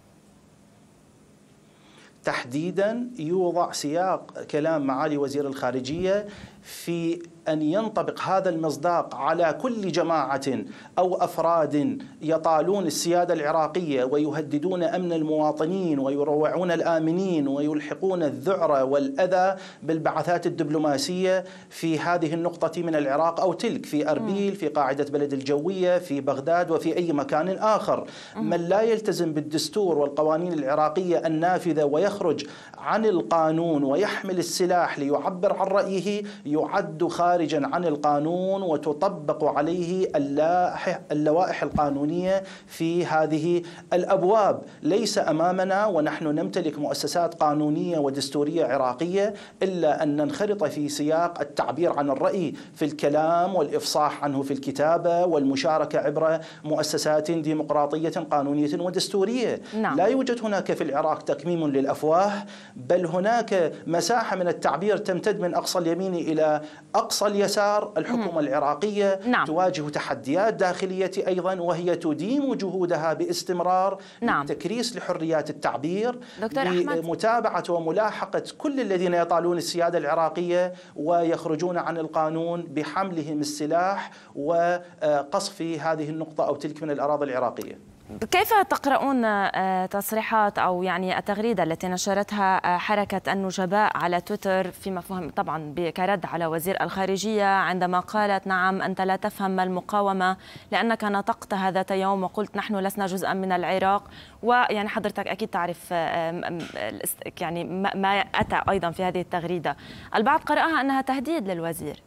تحديدا يوضع سياق كلام معالي وزير الخارجية في أن ينطبق هذا المصداق على كل جماعة أو أفراد يطالون السيادة العراقية ويهددون أمن المواطنين ويروعون الآمنين ويلحقون الذعر والأذى بالبعثات الدبلوماسية في هذه النقطة من العراق أو تلك، في أربيل، في قاعدة بلد الجوية، في بغداد، وفي أي مكان آخر. من لا يلتزم بالدستور والقوانين العراقية النافذة ويخرج عن القانون ويحمل السلاح ليعبر عن رأيه يعد خارجا عن القانون وتطبق عليه اللوائح القانونية في هذه الأبواب. ليس أمامنا ونحن نمتلك مؤسسات قانونية ودستورية عراقية إلا أن ننخرط في سياق التعبير عن الرأي في الكلام والإفصاح عنه في الكتابة والمشاركة عبر مؤسسات ديمقراطية قانونية ودستورية. نعم. لا يوجد هناك في العراق تكميم للأفواه، بل هناك مساحة من التعبير تمتد من أقصى اليمين إلى أقصى اليسار. الحكومة مم. العراقية نعم. تواجه تحديات داخلية أيضا، وهي تديم جهودها باستمرار نعم. للتكريس لحريات التعبير، لمتابعة وملاحقة كل الذين يطالون السيادة العراقية ويخرجون عن القانون بحملهم السلاح وقصف هذه النقطة أو تلك من الأراضي العراقية. كيف تقرؤون تصريحات أو يعني التغريدة التي نشرتها حركة النجباء على تويتر فيما فهم طبعا كرد على وزير الخارجية عندما قالت نعم أنت لا تفهم المقاومة لأنك نطقت ذات يوم وقلت نحن لسنا جزءا من العراق، ويعني حضرتك أكيد تعرف يعني ما أتى أيضا في هذه التغريدة. البعض قرأها أنها تهديد للوزير.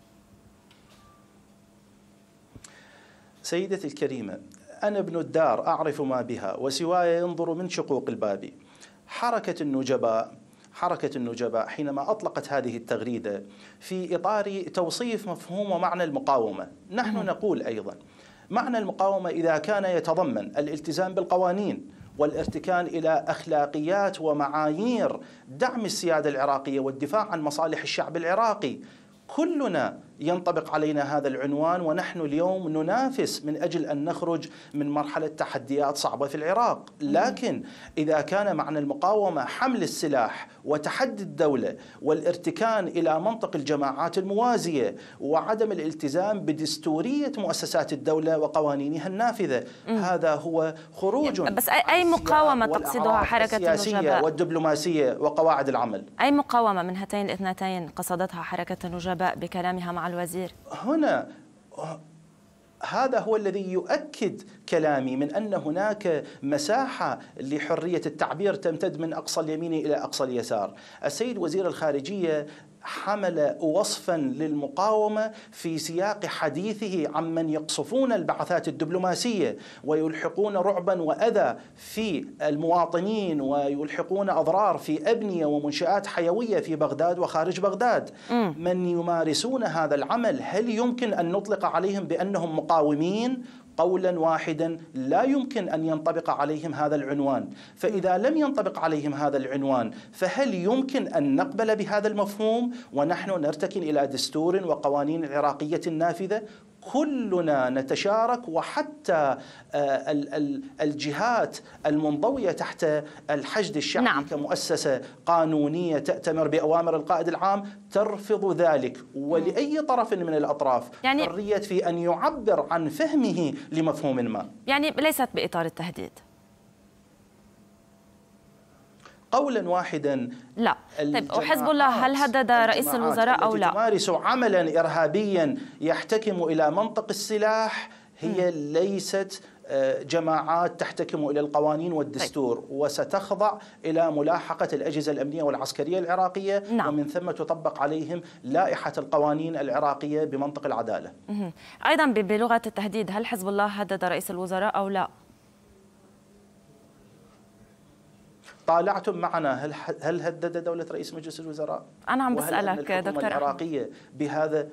سيدتي الكريمة، أنا ابن الدار أعرف ما بها وسواي ينظر من شقوق الباب. حركة النجباء حركة النجباء حينما أطلقت هذه التغريدة في إطار توصيف مفهوم ومعنى المقاومة، نحن نقول أيضا معنى المقاومة إذا كان يتضمن الالتزام بالقوانين والارتكان إلى أخلاقيات ومعايير دعم السيادة العراقية والدفاع عن مصالح الشعب العراقي. كلنا ينطبق علينا هذا العنوان، ونحن اليوم ننافس من أجل أن نخرج من مرحلة تحديات صعبة في العراق. لكن إذا كان معنى المقاومة حمل السلاح وتحدي الدولة والارتكان إلى منطق الجماعات الموازية وعدم الالتزام بدستورية مؤسسات الدولة وقوانينها النافذة، م. هذا هو خروج. بس أي مقاومة تقصدها حركة النجباء والدبلوماسية وقواعد العمل؟ أي مقاومة من هاتين الاثنتين قصدتها حركة النجباء بكلامها مع الوزير؟ هنا هذا هو الذي يؤكد كلامي من أن هناك مساحة لحرية التعبير تمتد من أقصى اليمين إلى أقصى اليسار. السيد وزير الخارجية حمل وصفا للمقاومة في سياق حديثه عمن يقصفون البعثات الدبلوماسية ويلحقون رعبا وأذى في المواطنين ويلحقون أضرار في أبنية ومنشآت حيوية في بغداد وخارج بغداد. م. من يمارسون هذا العمل هل يمكن أن نطلق عليهم بأنهم مقاومين؟ قولا واحدا لا يمكن أن ينطبق عليهم هذا العنوان. فإذا لم ينطبق عليهم هذا العنوان فهل يمكن أن نقبل بهذا المفهوم ونحن نرتكن إلى دستور وقوانين عراقية نافذة؟ كلنا نتشارك، وحتى الجهات المنضوية تحت الحشد الشعبي نعم. كمؤسسة قانونية تأتمر بأوامر القائد العام ترفض ذلك، ولأي طرف من الأطراف يعني حرية في أن يعبر عن فهمه لمفهوم ما، يعني ليست بإطار التهديد. قولا واحدا لا. طيب وحزب الله هل هدد رئيس الوزراء أو لا؟ تمارس عملا إرهابيا يحتكم إلى منطق السلاح هي م. ليست جماعات تحتكم إلى القوانين والدستور. طيب. وستخضع إلى ملاحقة الأجهزة الأمنية والعسكرية العراقية. نعم. ومن ثم تطبق عليهم لائحة القوانين العراقية بمنطق العدالة. م. أيضا بلغة التهديد هل حزب الله هدد رئيس الوزراء أو لا؟ طالعتم معنا هل هل هدد دولة رئيس مجلس الوزراء؟ أنا عم بسألك دكتور العراقية بهذا.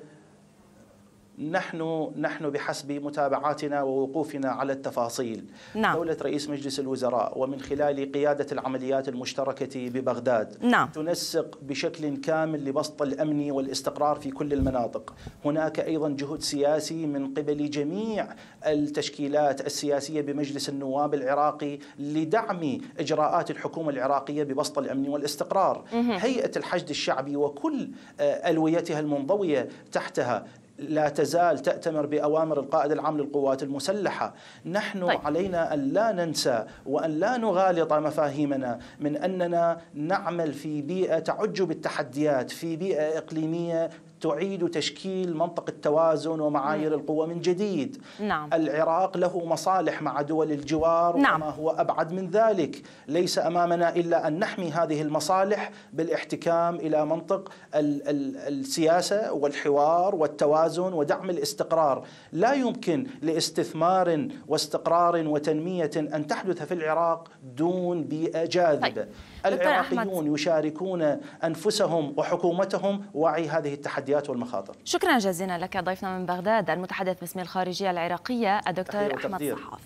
نحن نحن بحسب متابعاتنا ووقوفنا على التفاصيل نعم. دولة رئيس مجلس الوزراء ومن خلال قيادة العمليات المشتركة ببغداد نعم. تنسق بشكل كامل لبسط الأمن والاستقرار في كل المناطق. هناك أيضا جهد سياسي من قبل جميع التشكيلات السياسية بمجلس النواب العراقي لدعم إجراءات الحكومة العراقية ببسط الأمن والاستقرار. هيئة الحشد الشعبي وكل ألويتها المنضوية تحتها لا تزال تأتمر بأوامر القائد العام للقوات المسلحة. نحن طيب. علينا أن لا ننسى وأن لا نغالط مفاهيمنا من أننا نعمل في بيئة تعج بالتحديات، في بيئة إقليمية تعيد تشكيل منطق التوازن ومعايير مم. القوة من جديد. نعم. العراق له مصالح مع دول الجوار نعم. وما هو أبعد من ذلك. ليس أمامنا إلا أن نحمي هذه المصالح بالاحتكام إلى منطق ال ال السياسة والحوار والتوازن ودعم الاستقرار. لا يمكن لاستثمار واستقرار وتنمية أن تحدث في العراق دون بيئة جاذبة. طيب. العراقيون يشاركون أنفسهم وحكومتهم وعي هذه التحديات والمخاطر. شكرا جزيلا لك ضيفنا من بغداد المتحدث باسم الخارجية العراقية الدكتور أحمد الصحاف.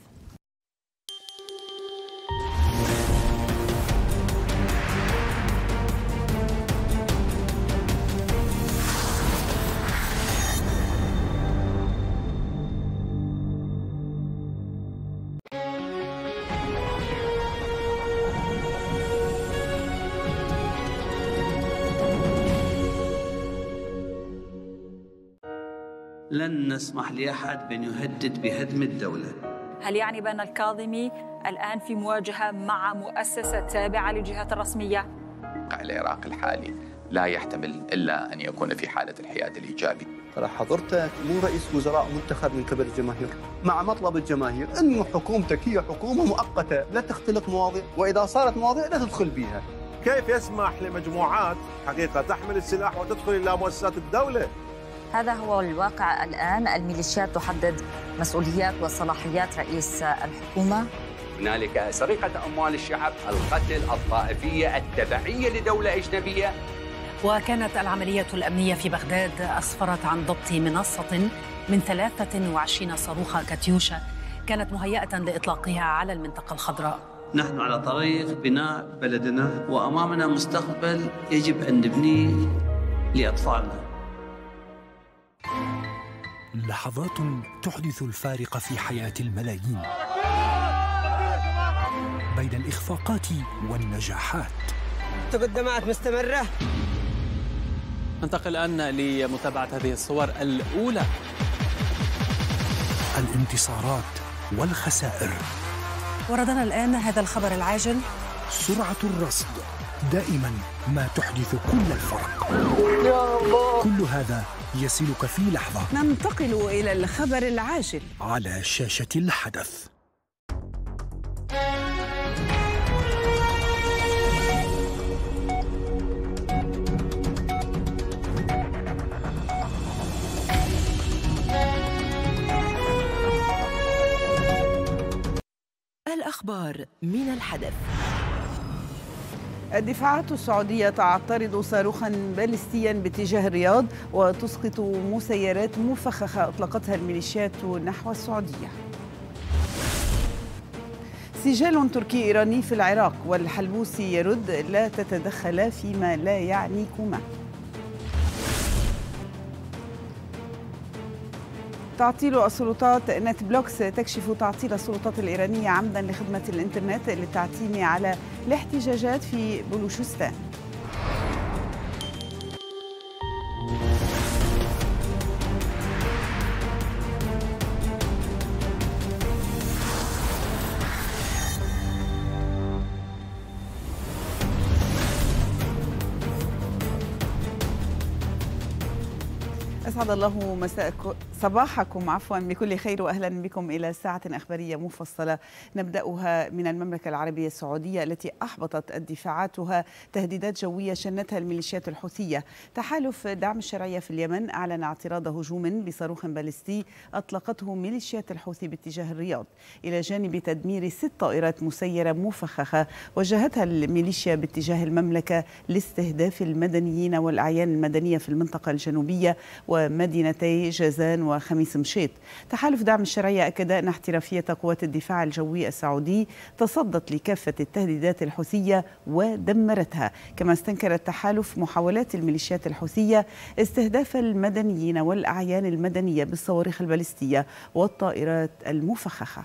لن نسمح لأحد بأن يهدد بهدم الدولة. هل يعني بأن الكاظمي الآن في مواجهة مع مؤسسة تابعة للجهات الرسمية؟ العراق الحالي لا يحتمل إلا أن يكون في حالة الحياد الإيجابي. ترى حضرتك مو رئيس وزراء منتخب من قبل الجماهير، مع مطلب الجماهير أنه حكومتك هي حكومة مؤقتة لا تختلق مواضيع، وإذا صارت مواضيع لا تدخل بيها. كيف يسمح لمجموعات حقيقة تحمل السلاح وتدخل إلى مؤسسات الدولة؟ هذا هو الواقع الآن. الميليشيات تحدد مسؤوليات وصلاحيات رئيس الحكومة. هنالك سرقة أموال الشعب، القتل، الطائفية، التبعية لدولة أجنبية. وكانت العملية الأمنية في بغداد أسفرت عن ضبط منصة من ثلاثة وعشرين صاروخ كاتيوشا كانت مهيئة لإطلاقها على المنطقة الخضراء. نحن على طريق بناء بلدنا وأمامنا مستقبل يجب أن نبنيه لأطفالنا. لحظات تحدث الفارق في حياة الملايين بين الإخفاقات والنجاحات. تقدمات مستمرة. ننتقل الآن لمتابعة هذه الصور الأولى. الانتصارات والخسائر. وردنا الآن هذا الخبر العاجل. سرعة الرصد دائما ما تحدث كل الفرق. كل هذا يصلك في لحظة. ننتقل إلى الخبر العاجل على شاشة الحدث. الأخبار من الحدث. الدفاعات السعودية تعترض صاروخا باليستيا باتجاه الرياض وتسقط مسيرات مفخخة أطلقتها الميليشيات نحو السعودية. سجال تركي إيراني في العراق والحلبوسي يرد: لا تتدخلا فيما لا يعنيكما. تعطيل السلطات نت بلوكس تكشف تعطيل السلطات الإيرانية عمدا لخدمة الإنترنت للتعتيم على الاحتجاجات في بلوشستان. أسعد الله مساءكم صباحكم عفوا بكل خير، وأهلا بكم إلى ساعة أخبارية مفصلة نبدأها من المملكة العربية السعودية التي أحبطت الدفاعاتها تهديدات جوية شنتها الميليشيات الحوثية. تحالف دعم الشرعية في اليمن أعلن اعتراض هجوم بصاروخ باليستي أطلقته ميليشيات الحوثي باتجاه الرياض، إلى جانب تدمير ست طائرات مسيرة مفخخة وجهتها الميليشيا باتجاه المملكة لاستهداف المدنيين والأعيان المدنية في المنطقة الجنوبية ومدينتي جازان وخميس مشيط. تحالف دعم الشرعية أكد أن احترافية قوات الدفاع الجوي السعودي تصدت لكافة التهديدات الحوثية ودمرتها، كما استنكر التحالف محاولات الميليشيات الحوثية استهداف المدنيين والأعيان المدنية بالصواريخ البالستية والطائرات المفخخة.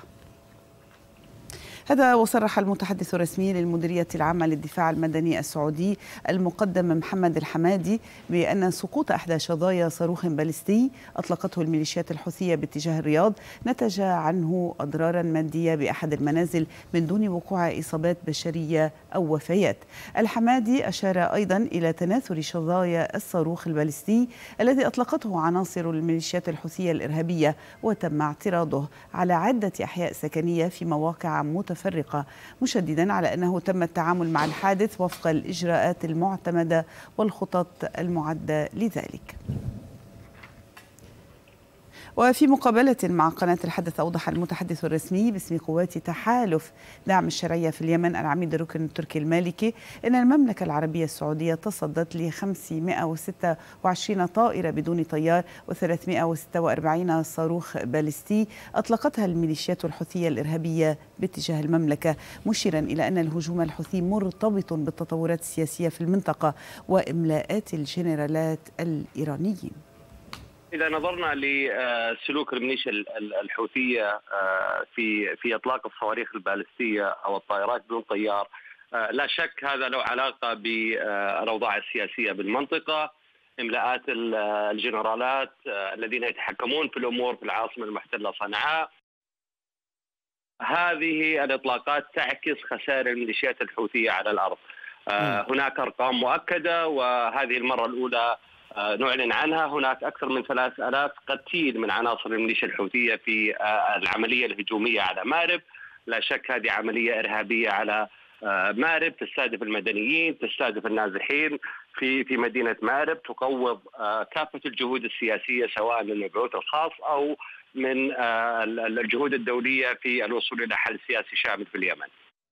هذا وصرح المتحدث الرسمي للمديرية العامة للدفاع المدني السعودي المقدم محمد الحمادي بأن سقوط أحدى شظايا صاروخ باليستي أطلقته الميليشيات الحوثية باتجاه الرياض نتج عنه أضرارا مادية بأحد المنازل من دون وقوع إصابات بشرية أو وفيات. الحمادي أشار أيضا إلى تناثر شظايا الصاروخ الباليستي الذي أطلقته عناصر الميليشيات الحوثية الإرهابية، وتم اعتراضه على عدة أحياء سكنية في مواقع متفرقة متفرقة، مشددا على أنه تم التعامل مع الحادث وفق الإجراءات المعتمدة والخطط المعدة لذلك. وفي مقابلة مع قناة الحدث أوضح المتحدث الرسمي باسم قوات تحالف دعم الشرعية في اليمن العميد الركن التركي المالكي أن المملكة العربية السعودية تصدت ل خمسمائة وستة وعشرين طائرة بدون طيار وثلاثمائة وستة وأربعين صاروخ باليستي أطلقتها الميليشيات الحوثية الإرهابية باتجاه المملكة، مشيرا إلى أن الهجوم الحوثي مرتبط بالتطورات السياسية في المنطقة وإملاءات الجنرالات الإيرانيين. إذا نظرنا لسلوك الميليشيا الحوثية في في إطلاق الصواريخ البالستية أو الطائرات بدون طيار، لا شك هذا له علاقة بالأوضاع السياسية بالمنطقة، إملاءات الجنرالات الذين يتحكمون في الأمور في العاصمة المحتلة صنعاء. هذه الإطلاقات تعكس خسائر الميليشيات الحوثية على الأرض. هناك أرقام مؤكدة وهذه المرة الأولى نعلن عنها. هناك أكثر من ثلاث آلاف قتيل من عناصر الميليشيا الحوثية في العملية الهجومية على مأرب. لا شك هذه عملية إرهابية على مأرب، تستهدف المدنيين، تستهدف النازحين في في مدينة مأرب، تقوض كافة الجهود السياسية سواء من المبعوث الخاص أو من الجهود الدولية في الوصول إلى حل سياسي شامل في اليمن.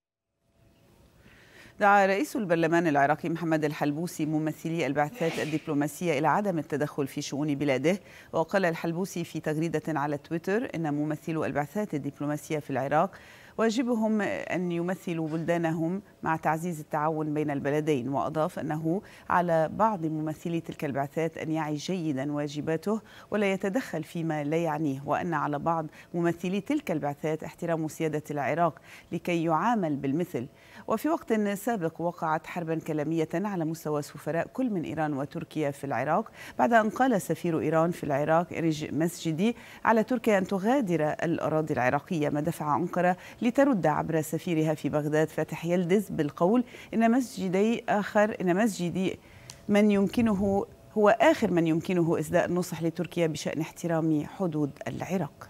دعا رئيس البرلمان العراقي محمد الحلبوسي ممثلي البعثات الدبلوماسية إلى عدم التدخل في شؤون بلاده. وقال الحلبوسي في تغريدة على تويتر إن ممثلو البعثات الدبلوماسية في العراق واجبهم أن يمثلوا بلدانهم مع تعزيز التعاون بين البلدين. وأضاف أنه على بعض ممثلي تلك البعثات أن يعي جيدا واجباته ولا يتدخل فيما لا يعنيه، وأن على بعض ممثلي تلك البعثات احترام سيادة العراق لكي يعامل بالمثل. وفي وقت سابق وقعت حربا كلامية على مستوى سفراء كل من إيران وتركيا في العراق بعد أن قال سفير إيران في العراق إريج مسجدي على تركيا أن تغادر الأراضي العراقية، ما دفع أنقرة لترد عبر سفيرها في بغداد فاتح يلدز بالقول إن مسجدي آخر إن مسجدي من يمكنه هو آخر من يمكنه إسداء النصح لتركيا بشأن احترام حدود العراق.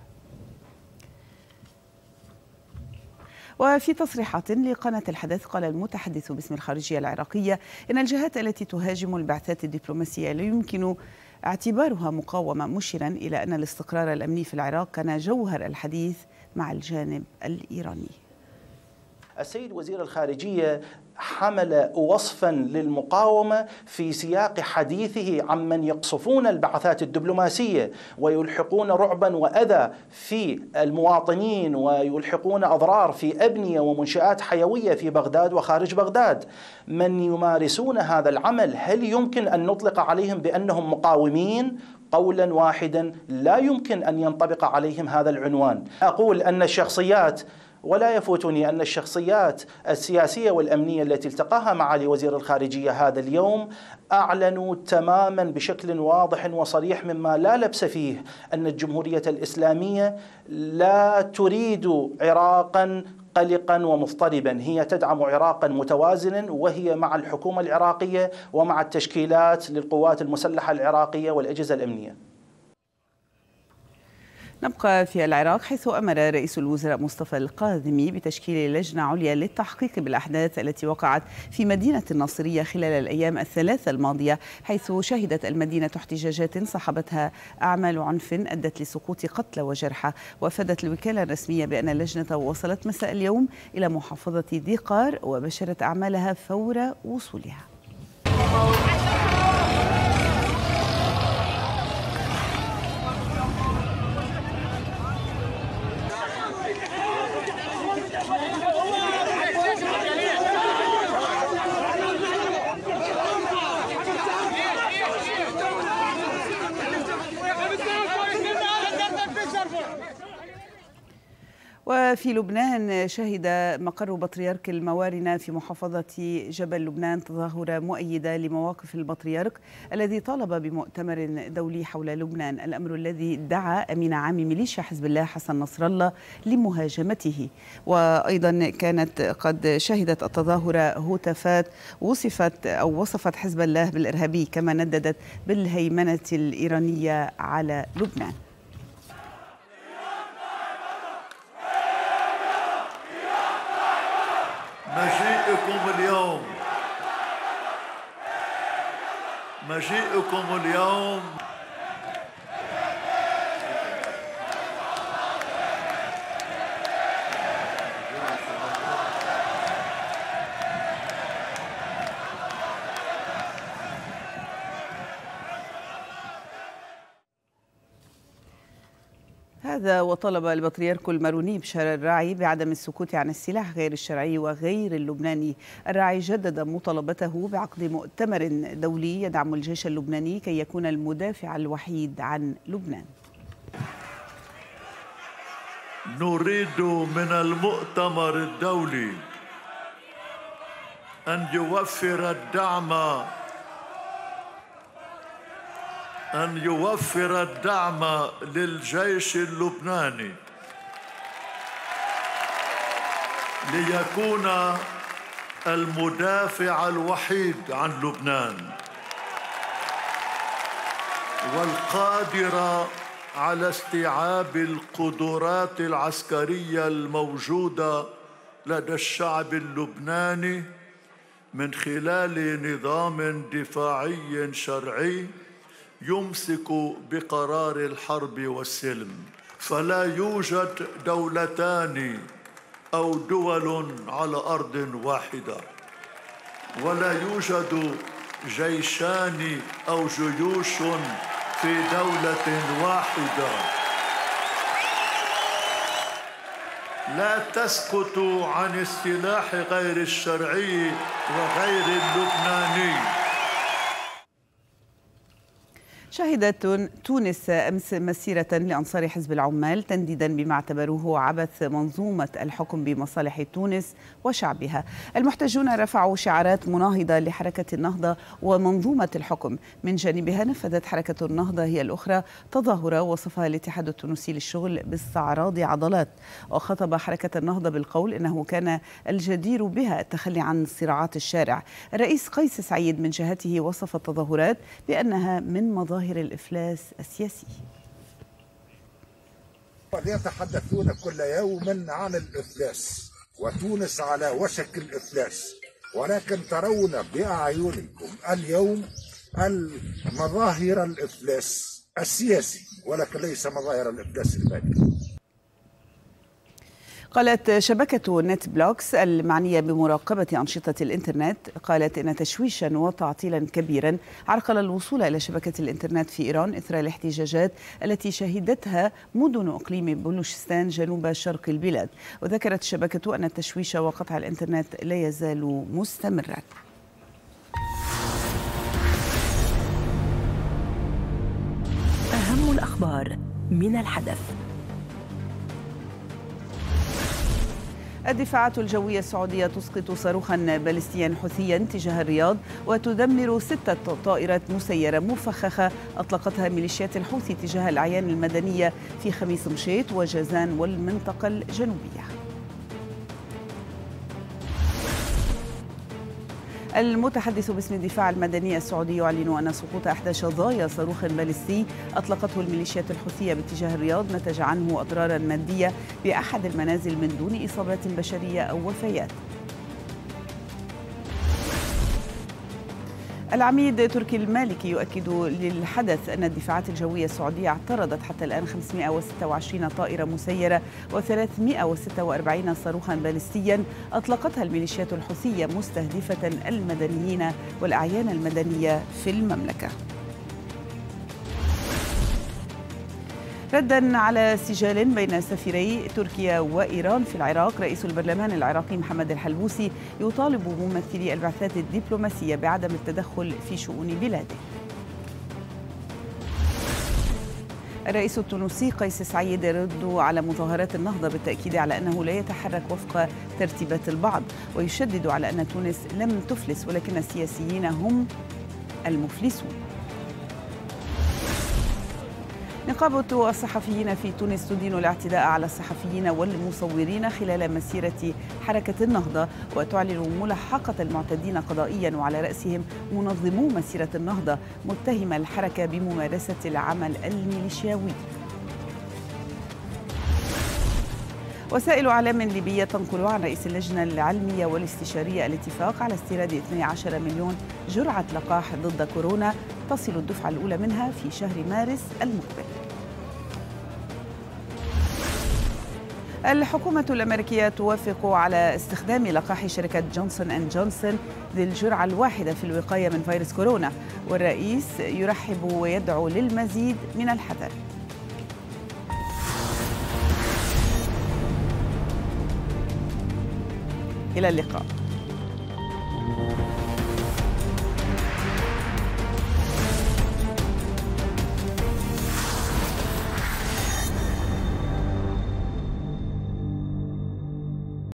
وفي تصريحات لقناة الحدث قال المتحدث باسم الخارجية العراقية إن الجهات التي تهاجم البعثات الدبلوماسية لا يمكن اعتبارها مقاومة، مشيرا إلى أن الاستقرار الأمني في العراق كان جوهر الحديث مع الجانب الإيراني. السيد وزير الخارجية حمل وصفا للمقاومة في سياق حديثه عمن يقصفون البعثات الدبلوماسية ويلحقون رعبا وأذى في المواطنين ويلحقون أضرار في أبنية ومنشآت حيوية في بغداد وخارج بغداد. من يمارسون هذا العمل هل يمكن أن نطلق عليهم بأنهم مقاومين؟ قولا واحدا لا يمكن أن ينطبق عليهم هذا العنوان. أقول أن الشخصيات، ولا يفوتني أن الشخصيات السياسية والأمنية التي التقاها معالي وزير الخارجية هذا اليوم أعلنوا تماما بشكل واضح وصريح مما لا لبس فيه أن الجمهورية الإسلامية لا تريد عراقا قلقا ومضطربا، هي تدعم عراقا متوازنا وهي مع الحكومة العراقية ومع التشكيلات للقوات المسلحة العراقية والأجهزة الأمنية. نبقى في العراق حيث أمر رئيس الوزراء مصطفى القاذمي بتشكيل لجنة عليا للتحقيق بالأحداث التي وقعت في مدينة الناصرية خلال الأيام الثلاثة الماضية، حيث شهدت المدينة احتجاجات صاحبتها أعمال عنف أدت لسقوط قتلى وجرحى. وأفادت الوكالة الرسمية بأن اللجنة وصلت مساء اليوم إلى محافظة ذي قار وبشرت أعمالها فور وصولها. وفي لبنان شهد مقر بطريرك الموارنة في محافظة جبل لبنان تظاهرة مؤيدة لمواقف البطريرك الذي طالب بمؤتمر دولي حول لبنان، الأمر الذي دعا أمين عام ميليشيا حزب الله حسن نصر الله لمهاجمته. وأيضا كانت قد شهدت التظاهرة هتافات وصفت أو وصفت حزب الله بالإرهابي، كما نددت بالهيمنة الإيرانية على لبنان. مجيئكم اليوم مجيئكم اليوم هذا وطلب البطريرك الماروني بشار الراعي بعدم السكوت عن السلاح غير الشرعي وغير اللبناني. الراعي جدد مطالبته بعقد مؤتمر دولي يدعم الجيش اللبناني كي يكون المدافع الوحيد عن لبنان. نريد من المؤتمر الدولي أن يوفر الدعم أن يوفر الدعم للجيش اللبناني ليكون المدافع الوحيد عن لبنان والقادر على استيعاب القدرات العسكرية الموجودة لدى الشعب اللبناني من خلال نظام دفاعي شرعي يمسك بقرار الحرب والسلم. فلا يوجد دولتان أو دول على أرض واحدة، ولا يوجد جيشان أو جيوش في دولة واحدة. لا تسقطوا عن السلاح غير الشرعي وغير اللبناني. شهدت تونس أمس مسيرة لأنصار حزب العمال تنديدا بما اعتبروه عبث منظومة الحكم بمصالح تونس وشعبها. المحتجون رفعوا شعارات مناهضة لحركة النهضة ومنظومة الحكم. من جانبها نفذت حركة النهضة هي الأخرى تظاهرة وصفها الاتحاد التونسي للشغل باستعراض عضلات. وخطب حركة النهضة بالقول إنه كان الجدير بها التخلي عن صراعات الشارع. الرئيس قيس سعيد من جهته وصف التظاهرات بأنها من مظاهر الإفلاس السياسي. يتحدثون كل يوم عن الإفلاس وتونس على وشك الإفلاس، ولكن ترون بأعينكم اليوم المظاهر الإفلاس السياسي ولكن ليس مظاهر الإفلاس المالي. قالت شبكة نت بلوكس المعنية بمراقبة أنشطة الإنترنت قالت إن تشويشا وتعطيلا كبيرا عرقل الوصول إلى شبكة الإنترنت في إيران إثر الاحتجاجات التي شهدتها مدن إقليم بلوشستان جنوب شرق البلاد. وذكرت الشبكة أن التشويش وقطع الإنترنت لا يزال مستمرا. أهم الأخبار من الحدث. الدفاعات الجوية السعودية تسقط صاروخا باليستيا حوثيا تجاه الرياض وتدمر ستة طائرات مسيرة مفخخة أطلقتها ميليشيات الحوثي تجاه الأعيان المدنية في خميس مشيط وجازان والمنطقة الجنوبية. المتحدث باسم الدفاع المدني السعودي يعلن أن سقوط أحد ضايا صاروخ باليستي أطلقته الميليشيات الحوثية باتجاه الرياض نتج عنه أضرارا مادية بأحد المنازل من دون إصابات بشرية أو وفيات. العميد تركي المالكي يؤكد للحدث أن الدفاعات الجوية السعودية اعترضت حتى الآن خمسمائة وستة وعشرين طائرة مسيرة وثلاثمائة وستة وأربعين صاروخا باليستيا أطلقتها الميليشيات الحوثية مستهدفة المدنيين والأعيان المدنية في المملكة. ردا على سجال بين سفيري تركيا وإيران في العراق، رئيس البرلمان العراقي محمد الحلبوسي يطالب ممثلي البعثات الدبلوماسية بعدم التدخل في شؤون بلاده. الرئيس التونسي قيس سعيد يرد على مظاهرات النهضة بالتأكيد على أنه لا يتحرك وفق ترتيبات البعض، ويشدد على أن تونس لم تفلس ولكن السياسيين هم المفلسون. نقابة الصحفيين في تونس تدين الاعتداء على الصحفيين والمصورين خلال مسيرة حركة النهضة وتعلن ملاحقة المعتدين قضائيا وعلى رأسهم منظمو مسيرة النهضة متهم الحركة بممارسة العمل الميليشياوي. وسائل إعلام ليبية تنقل عن رئيس اللجنة العلمية والاستشارية الاتفاق على استيراد اثني عشر مليون جرعة لقاح ضد كورونا تصل الدفعة الأولى منها في شهر مارس المقبل. الحكومة الأمريكية توافق على استخدام لقاح شركة جونسون أند جونسون ذي الجرعة الواحدة في الوقاية من فيروس كورونا، والرئيس يرحب ويدعو للمزيد من الحذر. إلى اللقاء.